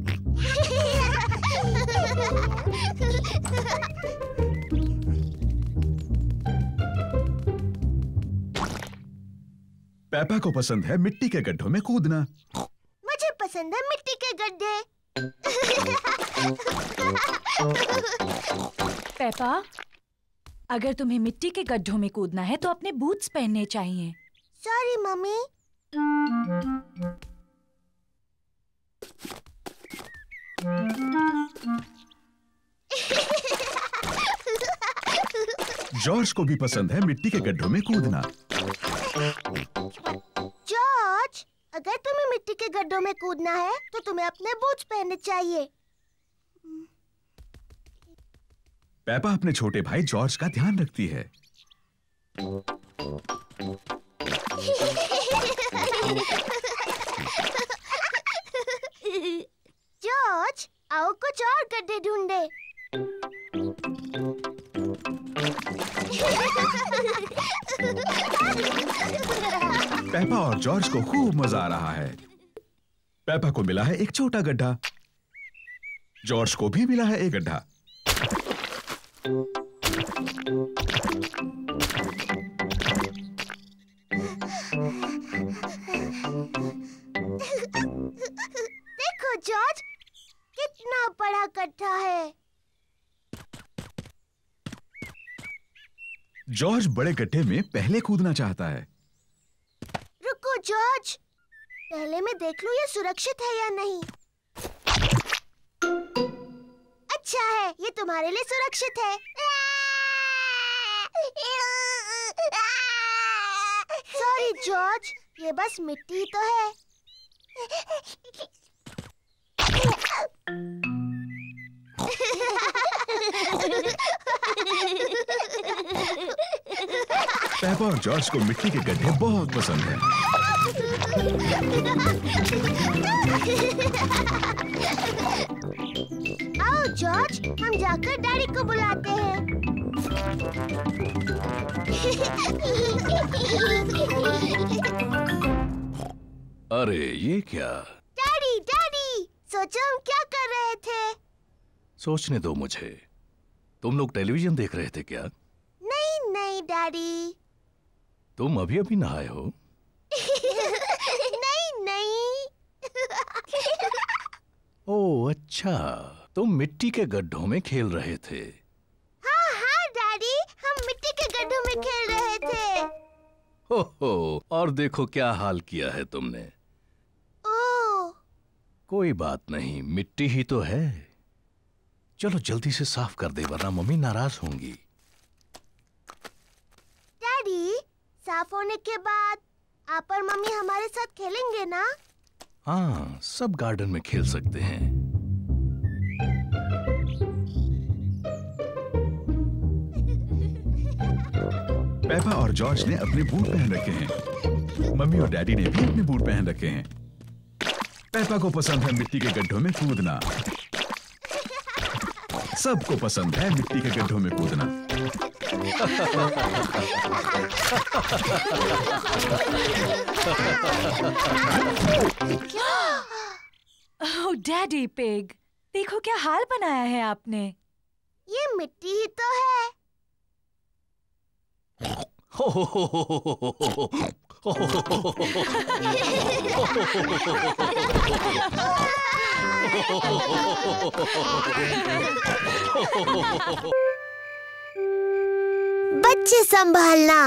पेपा को पसंद है मिट्टी के गड्ढों में कूदना। मुझे पसंद है मिट्टी के गड्ढे। पेपा, अगर तुम्हें मिट्टी के गड्ढों में कूदना है तो अपने बूट्स पहनने चाहिए। Sorry mummy. जॉर्ज को भी पसंद है मिट्टी के गड्ढों में कूदना। जॉर्ज, अगर तुम्हें मिट्टी के गड्ढों में कूदना है तो तुम्हें अपने बूट्स पहनने चाहिए। पेपा अपने छोटे भाई जॉर्ज का ध्यान रखती है। जॉर्ज, आओ कुछ और गड्ढे ढूंढे। पेपा और जॉर्ज को खूब मजा आ रहा है। पेपा को मिला है एक छोटा गड्ढा, जॉर्ज को भी मिला है एक गड्ढा। देखो जॉर्ज, कितना बड़ा गड्ढा है। जॉर्ज बड़े गड्ढे में पहले कूदना चाहता है। रुको जॉर्ज, पहले मैं देख लूं ये सुरक्षित है या नहीं। अच्छा है, ये तुम्हारे लिए सुरक्षित है। सॉरी जॉर्ज, ये बस मिट्टी तो है। पेपा और जॉर्ज को मिट्टी के गड्ढे बहुत पसंद हैं। आओ जॉर्ज, हम जाकर डैडी को बुलाते हैं। अरे ये क्या? डैडी, डैडी, सोचो हम क्या कर रहे थे? सोचने दो मुझे। तुम लोग टेलीविजन देख रहे थे क्या? नहीं नहीं डैडी। तुम अभी अभी नहाए हो? नहीं नहीं। ओह अच्छा, तुम मिट्टी के गड्ढों में खेल रहे थे। हाँ हाँ डैडी, हम मिट्टी के गड्ढों में खेल रहे थे। हो हो, और देखो क्या हाल किया है तुमने। ओह। कोई बात नहीं, मिट्टी ही तो है। चलो जल्दी से साफ कर दे वरना मम्मी नाराज होंगी। डैडी, साफ होने के बाद आप और मम्मी हमारे साथ खेलेंगे ना? हाँ, सब गार्डन में खेल सकते हैं। पेपा और जॉर्ज ने अपने बूट पहन रखे हैं। मम्मी और डैडी ने भी अपने बूट पहन रखे हैं। पेपा को पसंद है मिट्टी के गड्ढों में कूदना। सबको पसंद है मिट्टी के गड्ढों में कूदना। ओह डैडी पिग, देखो क्या हाल बनाया है आपने। ये मिट्टी ही तो है। हो हो हो हो हो हो हो हो हो हो। बच्चे संभालना।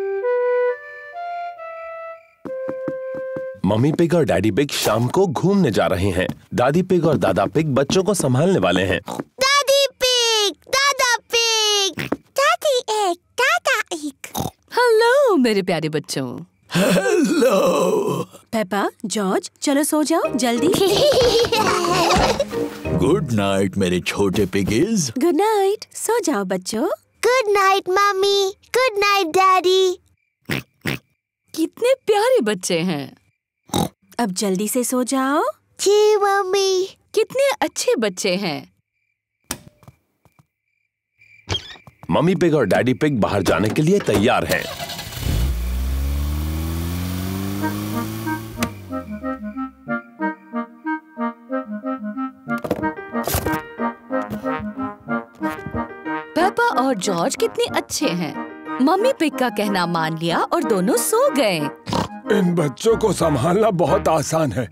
मम्मी पिग और डैडी पिग शाम को घूमने जा रहे हैं। दादी पिग और दादा पिग बच्चों को संभालने वाले हैं। दादी पिग, दादा पिग, दादी एक, दादा एक। हेलो मेरे प्यारे बच्चों। हेलो। पेपा, जॉर्ज, चलो सो जाओ जल्दी। गुड नाइट मेरे छोटे पिगीज। गुड नाइट, सो जाओ बच्चों। Good night Mummy, good night Daddy. कितने प्यारे बच्चे हैं। अब जल्दी से सो जाओ। जी मम्मी। कितने अच्छे बच्चे हैं। मम्मी पिग और डैडी पिग बाहर जाने के लिए तैयार हैं। पेपा और जॉर्ज कितने अच्छे हैं। मम्मी पिग का कहना मान लिया और दोनों सो गए। इन बच्चों को संभालना बहुत आसान है।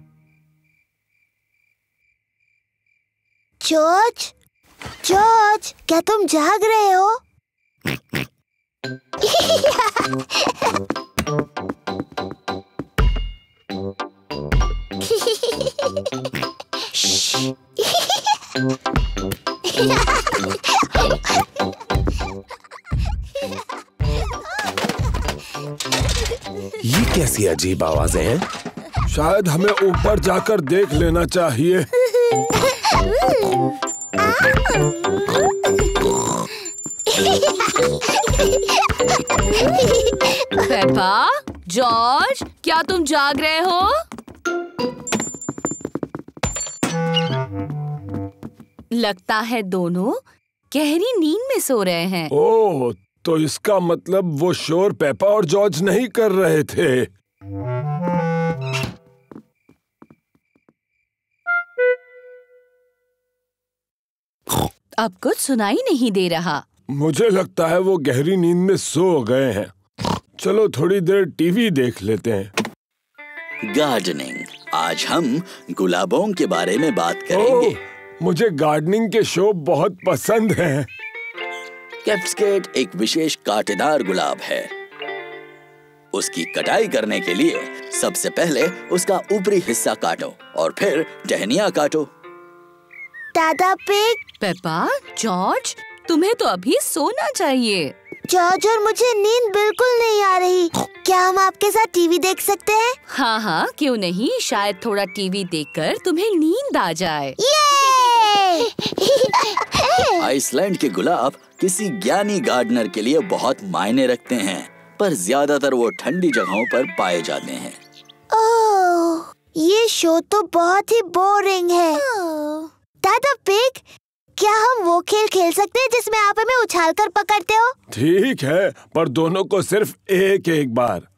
जॉर्ज, जॉर्ज, क्या तुम जाग रहे हो? ये कैसी अजीब आवाजें हैं? शायद हमें ऊपर जाकर देख लेना चाहिए। पेपा, जॉर्ज, क्या तुम जाग रहे हो? लगता है दोनों गहरी नींद में सो रहे हैं। ओह, तो इसका मतलब वो शोर पेपा और जॉर्ज नहीं कर रहे थे। अब कुछ सुनाई नहीं दे रहा। मुझे लगता है वो गहरी नींद में सो गए हैं। चलो थोड़ी देर टीवी देख लेते हैं। गार्डनिंग। आज हम गुलाबों के बारे में बात करेंगे। ओह, मुझे गार्डनिंग के शो बहुत पसंद हैं। कैप्सकेट एक विशेष कांटेदार गुलाब है। उसकी कटाई करने के लिए सबसे पहले उसका ऊपरी हिस्सा काटो और फिर टहनियाँ काटो। दादा पिग। पेपा, जॉर्ज, तुम्हें तो अभी सोना चाहिए। जॉर्ज और मुझे नींद बिल्कुल नहीं आ रही। क्या हम आपके साथ टीवी देख सकते हैं? हाँ हाँ, क्यों नहीं। शायद थोड़ा टीवी देखकर तुम्हें नींद आ जाए। आइसलैंड के गुलाब किसी ज्ञानी गार्डनर के लिए बहुत मायने रखते हैं, पर ज्यादातर वो ठंडी जगहों पर पाए जाते हैं। ओह, ये शो तो बहुत ही बोरिंग है। दादा पिग, क्या हम वो खेल खेल सकते हैं जिसमें आप हमें उछाल कर पकड़ते हो? ठीक है, पर दोनों को सिर्फ एक एक बार।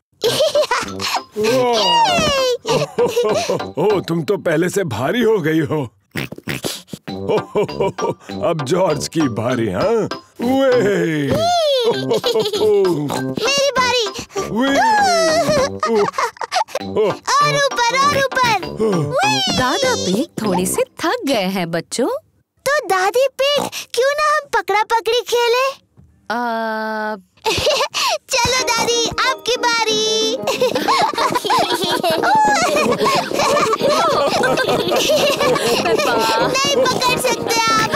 ओह, तुम तो पहले से भारी हो गई हो। अब जॉर्ज की बारी। हाँ, मेरी बारी। और ऊपर और ऊपर। दादा पिग थोड़े से थक गए हैं बच्चों। तो दादी पिग, क्यों ना हम पकड़ा पकड़ी खेले? आ... चलो दादी, आपकी बारी। नहीं पकड़ सकते आप।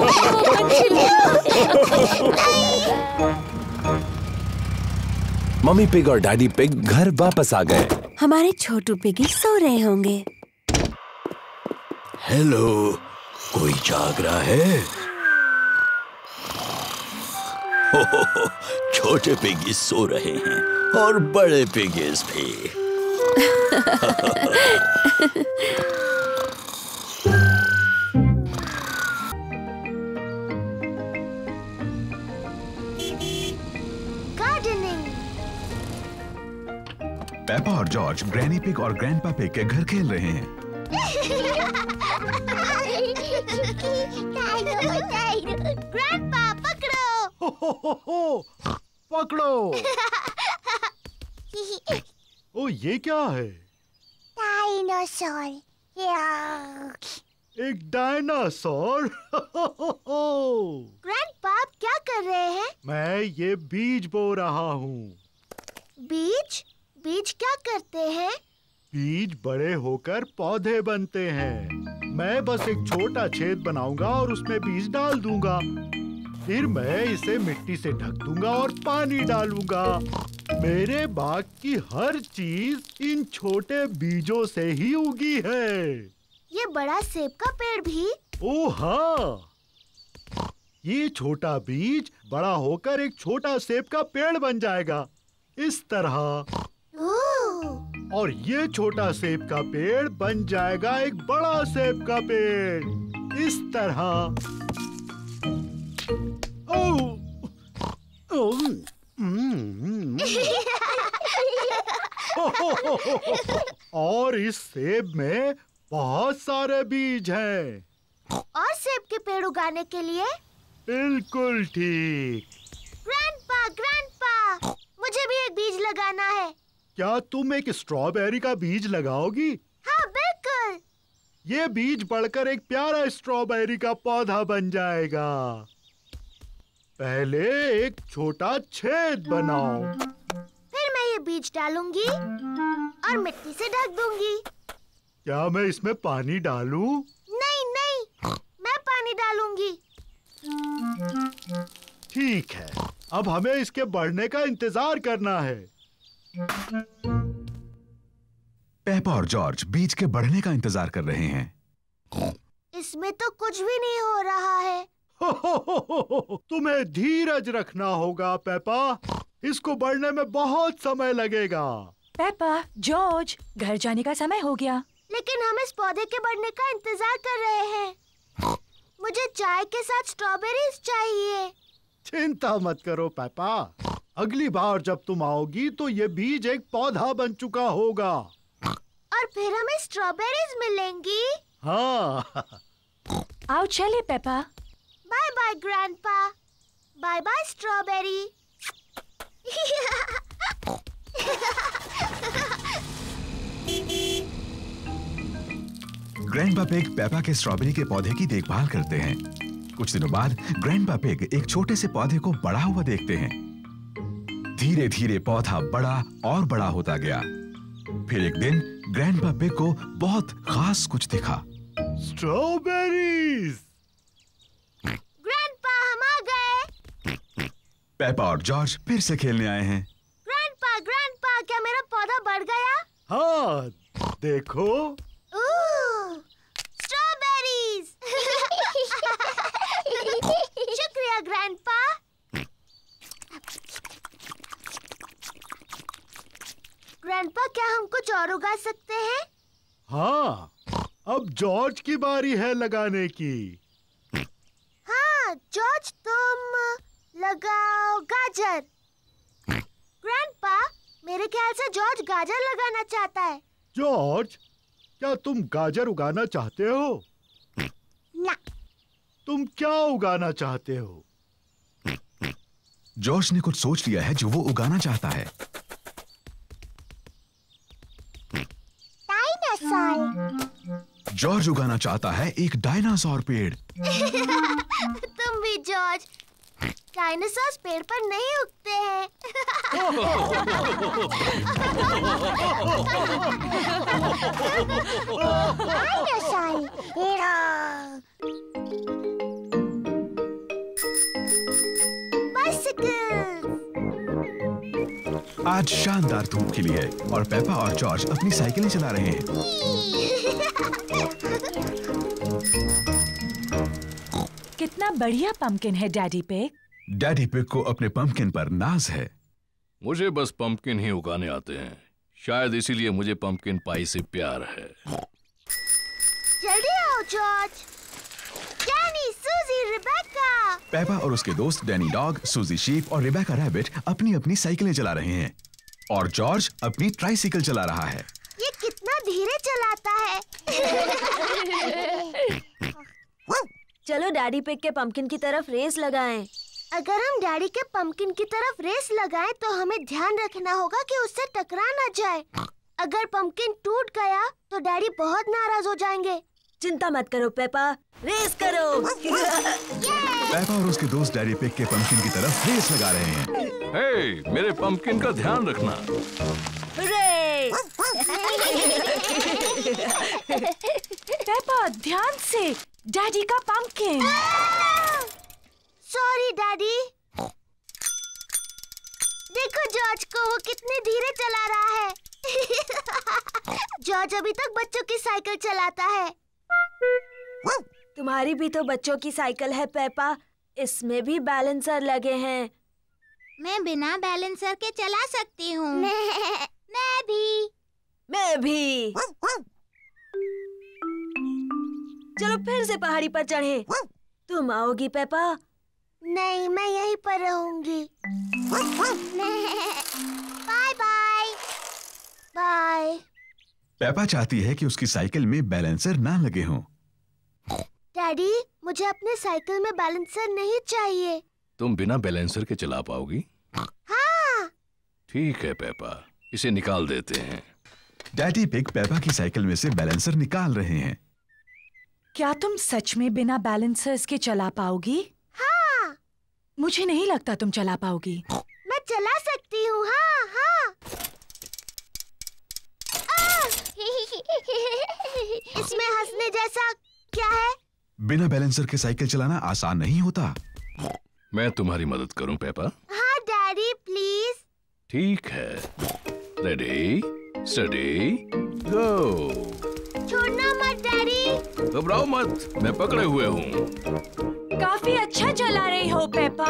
मम्मी पिग और डैडी पिग घर वापस आ गए। हमारे छोटू पिगी सो रहे होंगे। हेलो, कोई जाग रहा है? हो, हो, हो, छोटे पिगीज सो रहे हैं और बड़े पिगीज भी। पेपा और जॉर्ज ग्रैनी पिग और ग्रैंडपा पिग के घर खेल रहे हैं। ग्रैंडपा, पकड़ो। हो, हो, हो, हो, पकड़ो। ओ, ये क्या है? डायनासोर। एक डायनासोर। ग्रैंडपा, आप क्या कर रहे हैं? मैं ये बीज बो रहा हूँ। बीज? बीज क्या करते हैं? बीज बड़े होकर पौधे बनते हैं। मैं बस एक छोटा छेद बनाऊंगा और उसमें बीज डाल दूंगा। फिर मैं इसे मिट्टी से ढक दूंगा और पानी डालूंगा। मेरे बाग की हर चीज इन छोटे बीजों से ही उगी है। ये बड़ा सेब का पेड़ भी? ओह हाँ, ये छोटा बीज बड़ा होकर एक छोटा सेब का पेड़ बन जाएगा, इस तरह। और ये छोटा सेब का पेड़ बन जाएगा एक बड़ा सेब का पेड़, इस तरह। ओह, ओह, हम्म। और इस सेब में बहुत सारे बीज हैं। और सेब के पेड़ उगाने के लिए? बिल्कुल ठीक। ग्रैंडपा, ग्रैंडपा, मुझे भी एक बीज लगाना है। क्या तुम एक स्ट्रॉबेरी का बीज लगाओगी? हाँ, बिल्कुल। ये बीज बढ़कर एक प्यारा स्ट्रॉबेरी का पौधा बन जाएगा। पहले एक छोटा छेद बनाओ। फिर मैं ये बीज डालूंगी और मिट्टी से ढक दूंगी। क्या मैं इसमें पानी डालूं? नहीं नहीं, मैं पानी डालूंगी। ठीक है, अब हमें इसके बढ़ने का इंतजार करना है। पेपा और जॉर्ज बीज के बढ़ने का इंतजार कर रहे हैं। इसमें तो कुछ भी नहीं हो रहा है। हो, हो, हो, हो, तुम्हें धीरज रखना होगा पेपा। इसको बढ़ने में बहुत समय लगेगा। पेपा, जॉर्ज, घर जाने का समय हो गया। लेकिन हम इस पौधे के बढ़ने का इंतजार कर रहे हैं। मुझे चाय के साथ स्ट्रॉबेरीज चाहिए। चिंता मत करो पेपा, अगली बार जब तुम आओगी तो ये बीज एक पौधा बन चुका होगा। और फिर हमें स्ट्रॉबेरीज मिलेंगी। हाँ। आओ चले Peppa. Bye bye Grandpa. Bye bye strawberry. Grandpa Pig Peppa के स्ट्रॉबेरी के पौधे की देखभाल करते हैं। कुछ दिनों बाद ग्रैंडपा पिग एक छोटे से पौधे को बड़ा हुआ देखते हैं। धीरे धीरे पौधा बड़ा और बड़ा होता गया। फिर एक दिन ग्रैंडपा पिग को बहुत खास कुछ दिखा। स्ट्रॉबेरीज। ग्रैंडपा, हम आ गए। पेपा और जॉर्ज फिर से खेलने आए हैं। ग्रैंडपा, ग्रैंडपा, क्या मेरा पौधा बढ़ गया? हाँ, देखो। स्ट्रॉबेरीज। शुक्रिया ग्रैंडपा। ग्रैंडपा, क्या हम कुछ और उगा सकते हैं? हाँ, अब जॉर्ज की बारी है लगाने की। हाँ, जॉर्ज, तुम लगाओ गाजर। ग्रैंडपा, मेरे ख्याल से जॉर्ज गाजर लगाना चाहता है। जॉर्ज, क्या तुम गाजर उगाना चाहते हो? ना। तुम क्या उगाना चाहते हो? जॉर्ज ने कुछ सोच लिया है जो वो उगाना चाहता है। डायनासोर। जॉर्ज उगाना चाहता है एक डायनासोर पेड़। तुम भी जॉर्ज। डायनासोर पेड़ पर नहीं उगते हैं। आज शानदार धूप खिली है और पेपा और जॉर्ज अपनी साइकिलें चला रहे हैं। कितना बढ़िया पंपकिन है डैडी पिग। डैडी पिग को अपने पंपकिन पर नाज है। मुझे बस पंपकिन ही उगाने आते हैं, शायद इसीलिए मुझे पंपकिन पाई से प्यार है। जल्दी आओ George. Danny, Suzy, Rebecca. Peppa और उसके दोस्त डैनी डॉग, सूजी शीप और रिबेका रैबिट अपनी अपनी साइकिलें चला रहे हैं और जॉर्ज अपनी ट्राइसाइकिल चला रहा है। ये कितना धीरे चलाता है। चलो डैडी पिग के पंपकिन की तरफ रेस लगाएं। अगर हम डैडी के पंपकिन की तरफ रेस लगाएं तो हमें ध्यान रखना होगा कि उससे टकरा ना जाए। अगर पंपकिन टूट गया तो डैडी बहुत नाराज हो जाएंगे। चिंता मत करो पेपा, रेस करो। पेपा और उसके दोस्त डैडी पिग के पंपकिन की तरफ रेस लगा रहे हैं। हे, मेरे पंपकिन का ध्यान रखना। पेपा ध्यान से, डैडी का पंपकिन। Sorry Daddy. देखो जॉर्ज को, वो कितने धीरे चला रहा है। जॉर्ज अभी तक बच्चों की साइकिल चलाता है। तुम्हारी भी तो बच्चों की साइकिल है पेपा, इसमें भी बैलेंसर लगे हैं। मैं बिना बैलेंसर के चला सकती हूँ। मैं भी। मैं भी। चलो फिर से पहाड़ी पर चढ़े। तुम आओगी पेपा? नहीं, मैं यहीं पर रहूंगी। Bye bye. बाय। पेपा चाहती है कि उसकी साइकिल में बैलेंसर ना लगे हों। डैडी, मुझे अपने साइकिल में बैलेंसर नहीं चाहिए। तुम बिना बैलेंसर के चला पाओगी? हाँ। ठीक है पेपा, इसे निकाल देते हैं। डैडी पिग पेपा की साइकिल में से बैलेंसर निकाल रहे हैं। क्या तुम सच में बिना बैलेंसर्स के चला पाओगी? हाँ। मुझे नहीं लगता तुम चला पाओगी। मैं चला सकती हूँ। हाँ हाँ। इसमें हंसने जैसा क्या है? बिना बैलेंसर के साइकिल चलाना आसान नहीं होता। मैं तुम्हारी मदद करूं पेपा? हाँ डैडी प्लीज। ठीक है, रेडी स्टडी गो। छोड़ना मत डैडी। घबराओ मत, मैं पकड़े हुए हूँ। काफी अच्छा चला रही हो पेपा।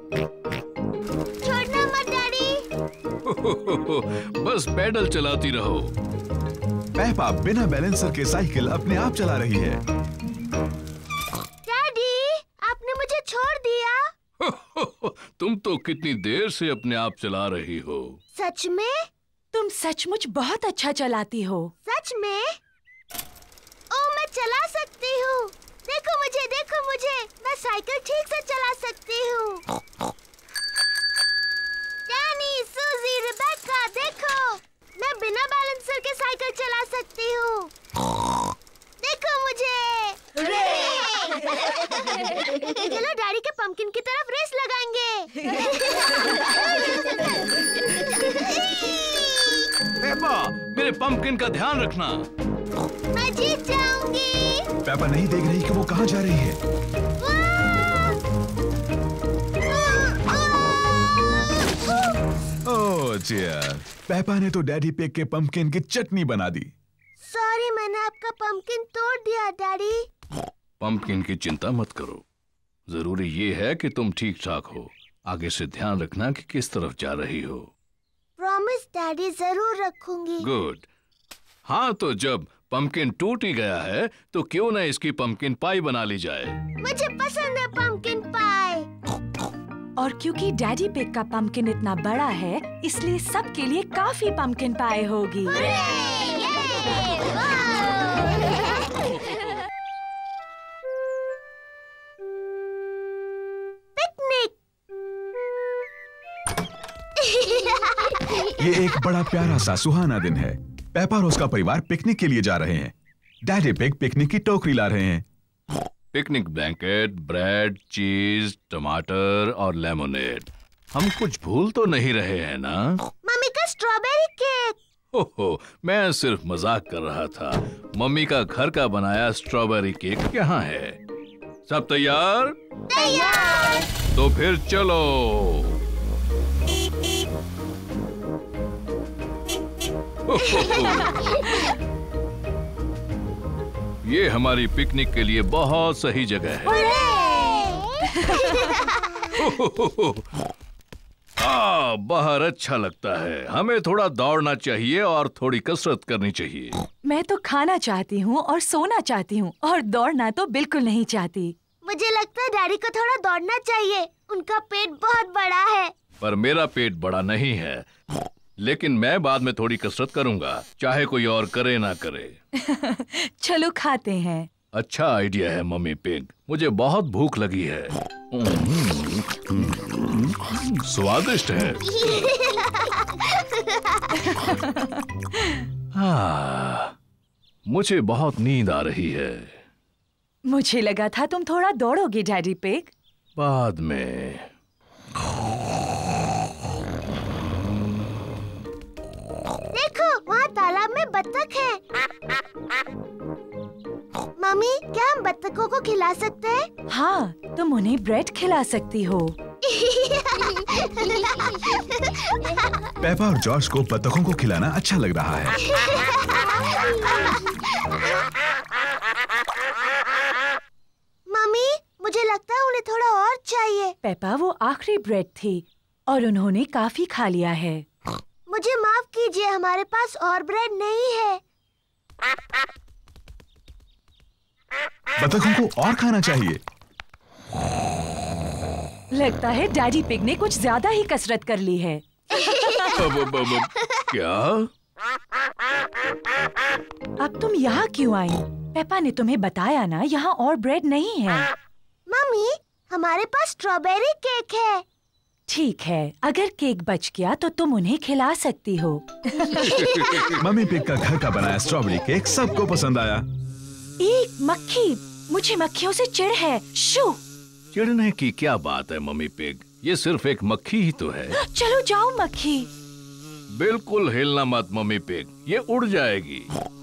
छोड़ना मत डैडी। बस पैडल चलाती रहो। पेपा बिना बैलेंसर के साइकिल अपने आप चला रही है। डैडी, आपने मुझे छोड़ दिया। तुम तो कितनी देर से अपने आप चला रही हो। सच में? तुम सचमुच बहुत अच्छा चलाती हो। सच में? ओ, मैं चला सकती हूँ। देखो मुझे, देखो मुझे, मैं साइकिल ठीक से चला सकती हूँ। डैनी, सूजी, रिबेका, देखो, मैं बिना बैलेंसर के साइकिल चला सकती हूँ। देखो मुझे। चलो डैडी के पंपकिन की तरफ रेस लगाएंगे। पेपा, मेरे पंपकिन का ध्यान रखना। मैं जीत जाऊंगी। पेपा नहीं देख रही कि वो कहाँ जा रही है। ओह डियर, पेपा ने तो डैडी पिग के पंपकिन की चटनी बना दी। सॉरी, मैंने आपका पंपकिन तोड़ दिया डैडी। पंपकिन की चिंता मत करो, जरूरी ये है कि तुम ठीक ठाक हो। आगे से ध्यान रखना कि किस तरफ जा रही हो। प्रॉमिस डैडी, जरूर रखूंगी। गुड। हाँ, तो जब पंपकिन टूट ही गया है तो क्यों ना इसकी पंपकिन पाई बना ली जाए। मुझे पसंद है पंपकिन पाई। और क्योंकि डैडी पिग का पंपकिन इतना बड़ा है, इसलिए सबके लिए काफी पंपकिन पाई होगी। पिकनिक। ये एक बड़ा प्यारा सा सुहाना दिन है। पेपा और उसका परिवार पिकनिक के लिए जा रहे हैं। डैडी पिग पिकनिक की टोकरी ला रहे हैं। पिकनिक ब्लैंकेट, ब्रेड, चीज, टमाटर और लेमोनेड। हम कुछ भूल तो नहीं रहे हैं ना? मम्मी का स्ट्रॉबेरी केक। ओहो, मैं सिर्फ मजाक कर रहा था। मम्मी का घर का बनाया स्ट्रॉबेरी केक यहाँ है। सब तैयार? तैयार। तो फिर चलो। ये हमारी पिकनिक के लिए बहुत सही जगह है। आ, बाहर अच्छा लगता है। हमें थोड़ा दौड़ना चाहिए और थोड़ी कसरत करनी चाहिए। मैं तो खाना चाहती हूँ और सोना चाहती हूँ, और दौड़ना तो बिल्कुल नहीं चाहती। मुझे लगता है डैडी को थोड़ा दौड़ना चाहिए। उनका पेट बहुत बड़ा है। पर मेरा पेट बड़ा नहीं है। लेकिन मैं बाद में थोड़ी कसरत करूंगा, चाहे कोई और करे ना करे। चलो खाते हैं। अच्छा आइडिया है मम्मी पिग। मुझे बहुत भूख लगी है। स्वादिष्ट है। हाँ, मुझे बहुत नींद आ रही है। मुझे लगा था तुम थोड़ा दौड़ोगे डैडी पिग। बाद में। देखो वहाँ तालाब में बत्तख है। मम्मी, क्या हम बत्तखों को खिला सकते हैं? हाँ, तुम उन्हें ब्रेड खिला सकती हो। पेपा और जॉर्ज को बत्तखों को खिलाना अच्छा लग रहा है। मम्मी, मुझे लगता है उन्हें थोड़ा और चाहिए। पेपा, वो आखिरी ब्रेड थी और उन्होंने काफी खा लिया है। मुझे माफ कीजिए, हमारे पास और ब्रेड नहीं है। बत्तखों को और खाना चाहिए। लगता है डैडी पिग ने कुछ ज्यादा ही कसरत कर ली है। अब, अब, अब, क्या? अब तुम यहाँ क्यों आई? पेपा ने तुम्हें बताया ना, यहाँ और ब्रेड नहीं है। मम्मी, हमारे पास स्ट्रॉबेरी केक है। ठीक है, अगर केक बच गया तो तुम उन्हें खिला सकती हो। मम्मी पिग का घर का बनाया स्ट्रॉबेरी केक सबको पसंद आया। एक मक्खी, मुझे मक्खियों से चिढ़ है। शू! चिढ़ने की क्या बात है मम्मी पिग, ये सिर्फ एक मक्खी ही तो है। चलो जाओ मक्खी। बिल्कुल हिलना मत मम्मी पिग, ये उड़ जाएगी।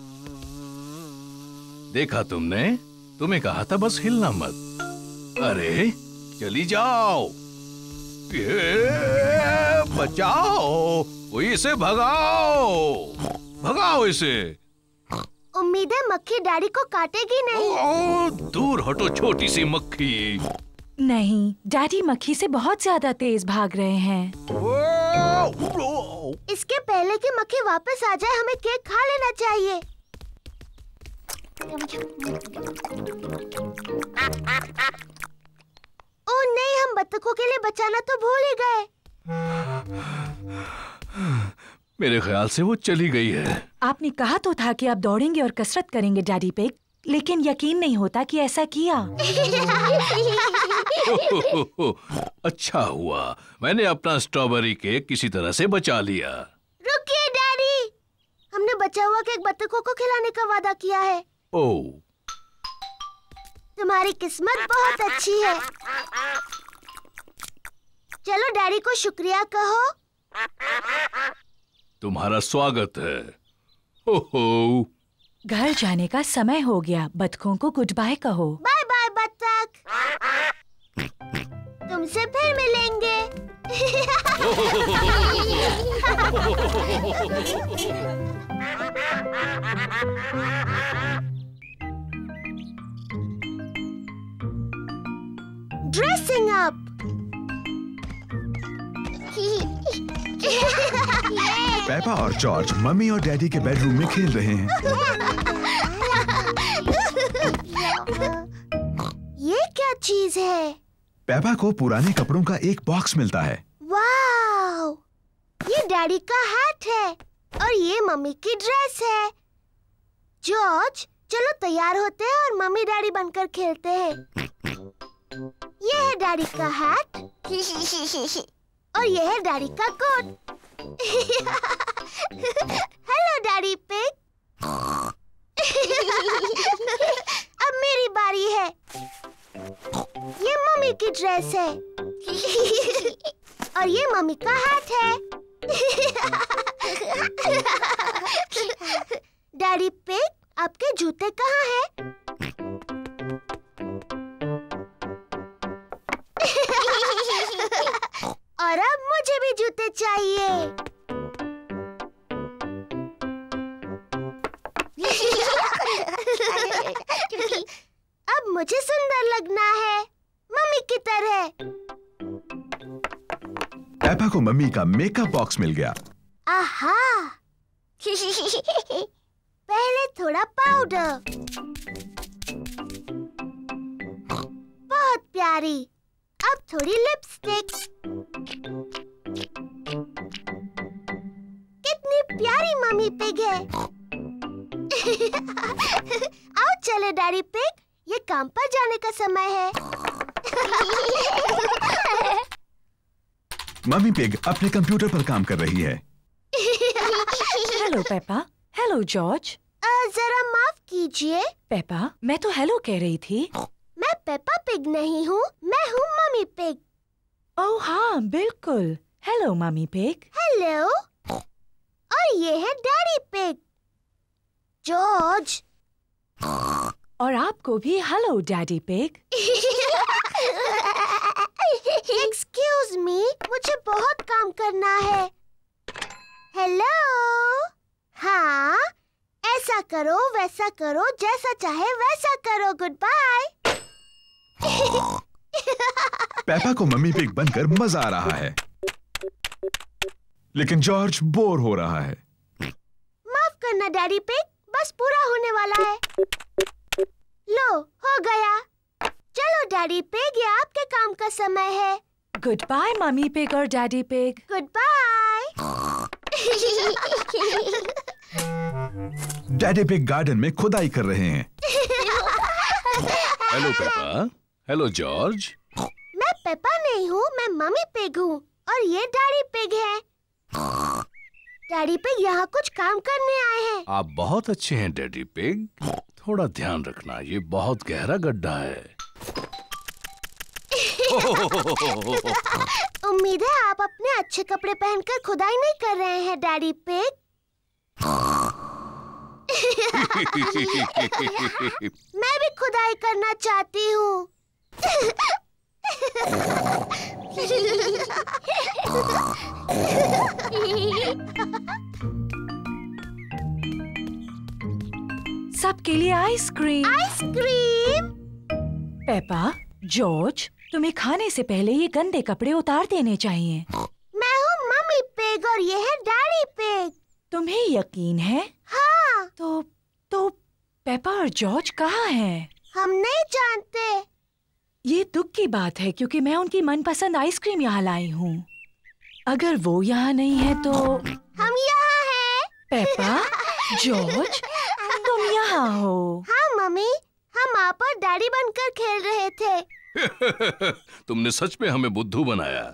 देखा तुमने, तुम्हें कहा था बस हिलना मत। अरे चली जाओ, ये बचाओ, कोई इसे भगाओ, भगाओ इसे। उम्मीद है मक्खी डैडी को काटेगी नहीं। ओ, दूर हटो छोटी सी मक्खी। नहीं, डैडी मक्खी से बहुत ज्यादा तेज भाग रहे हैं। इसके पहले कि मक्खी वापस आ जाए, हमें केक खा लेना चाहिए। ओह नहीं, हम बत्तखों के लिए बचाना तो भूल ही गए। मेरे ख्याल से वो चली गई है। आपने कहा तो था कि आप दौड़ेंगे और कसरत करेंगे डैडी पिग, लेकिन यकीन नहीं होता कि ऐसा किया। अच्छा हुआ मैंने अपना स्ट्रॉबेरी केक किसी तरह से बचा लिया। रुकिए डैडी, हमने बचा हुआ केक बत्तखों को खिलाने का वादा किया है। ओह, तुम्हारी किस्मत बहुत अच्छी है। चलो डैडी को शुक्रिया कहो। तुम्हारा स्वागत है। हो हो। घर जाने का समय हो गया, बत्तखों को गुड बाय कहो। बाय बाय बत्तख, तुमसे फिर मिलेंगे। Dressing up. पेपा और जॉर्ज मम्मी और डैडी के बेडरूम में खेल रहे हैं। ये क्या चीज है? पेपा को पुराने कपड़ों का एक बॉक्स मिलता है। वाव! ये डैडी का हैट है और ये मम्मी की ड्रेस है। जॉर्ज, चलो तैयार होते हैं और मम्मी डैडी बनकर खेलते हैं। ये है डैडी का हैट और ये है डैडी का कोट। Hello Daddy pig. अब मेरी बारी है। ये मम्मी की ड्रेस है और ये मम्मी का हैट है। डैडी पिग, आपके जूते कहाँ हैं? और अब मुझे भी जूते चाहिए। अब मुझे सुंदर लगना है, मम्मी की तरह। पेपा को मम्मी का मेकअप बॉक्स मिल गया। आहा! पहले थोड़ा पाउडर। बहुत प्यारी। अब थोड़ी लिपस्टिक। कितनी प्यारी मम्मी पिग है। आओ चले डैडी पिग, ये काम पर जाने का समय है। मम्मी पिग अपने कंप्यूटर पर काम कर रही है। Hello Peppa. Hello George. जरा माफ कीजिए। पेपा, मैं तो हेलो कह रही थी। मैं पेपा पिग नहीं हूँ, मैं हूँ मम्मी पिग। ओह हाँ, बिल्कुल। Hello Mummy Pig. हेलो। और ये है डैडी पिग, जॉर्ज। और आपको भी hello Daddy Pig. Excuse me, मुझे बहुत काम करना है। हेलो। हाँ, ऐसा करो वैसा करो, जैसा चाहे वैसा करो। Good bye. पेपा को मम्मी पिग बनकर मजा आ रहा है, लेकिन जॉर्ज बोर हो रहा है। माफ करना डैडी पिग, बस पूरा होने वाला है। लो, हो गया। चलो डैडी पिग, ये आपके काम का समय है। गुड बाय मम्मी पिग और Daddy Pig. Good bye. Daddy Pig garden में खुदाई कर रहे हैं। Hello Peppa. Hello George. मैं पेपा नहीं हूँ, मैं मम्मी पिग हूँ और ये डैडी पिग है। डैडी पिग यहाँ कुछ काम करने आए हैं। आप बहुत अच्छे हैं डैडी पिग। थोड़ा ध्यान रखना, ये बहुत गहरा गड्ढा है। उम्मीद है आप अपने अच्छे कपड़े पहनकर खुदाई नहीं कर रहे हैं डैडी पिग। मैं भी खुदाई करना चाहती हूँ। सबके लिए आइसक्रीम। आइसक्रीम। पेपा, जॉर्ज, तुम्हें खाने से पहले ये गंदे कपड़े उतार देने चाहिए। मैं हूँ मम्मी पिग और ये है डैडी पिग। तुम्हें यकीन है? हाँ। तो तो पेपा और जॉर्ज कहाँ हैं? हम नहीं जानते। ये दुख की बात है क्योंकि मैं उनकी मनपसंद आइसक्रीम यहाँ लाई हूँ। अगर वो यहाँ नहीं है तो हम यहाँ हैं। पेपा, जॉर्ज, तुम यहाँ हो। हाँ मम्मी, हम आप और डैडी बनकर खेल रहे थे। तुमने सच में हमें बुद्धू बनाया।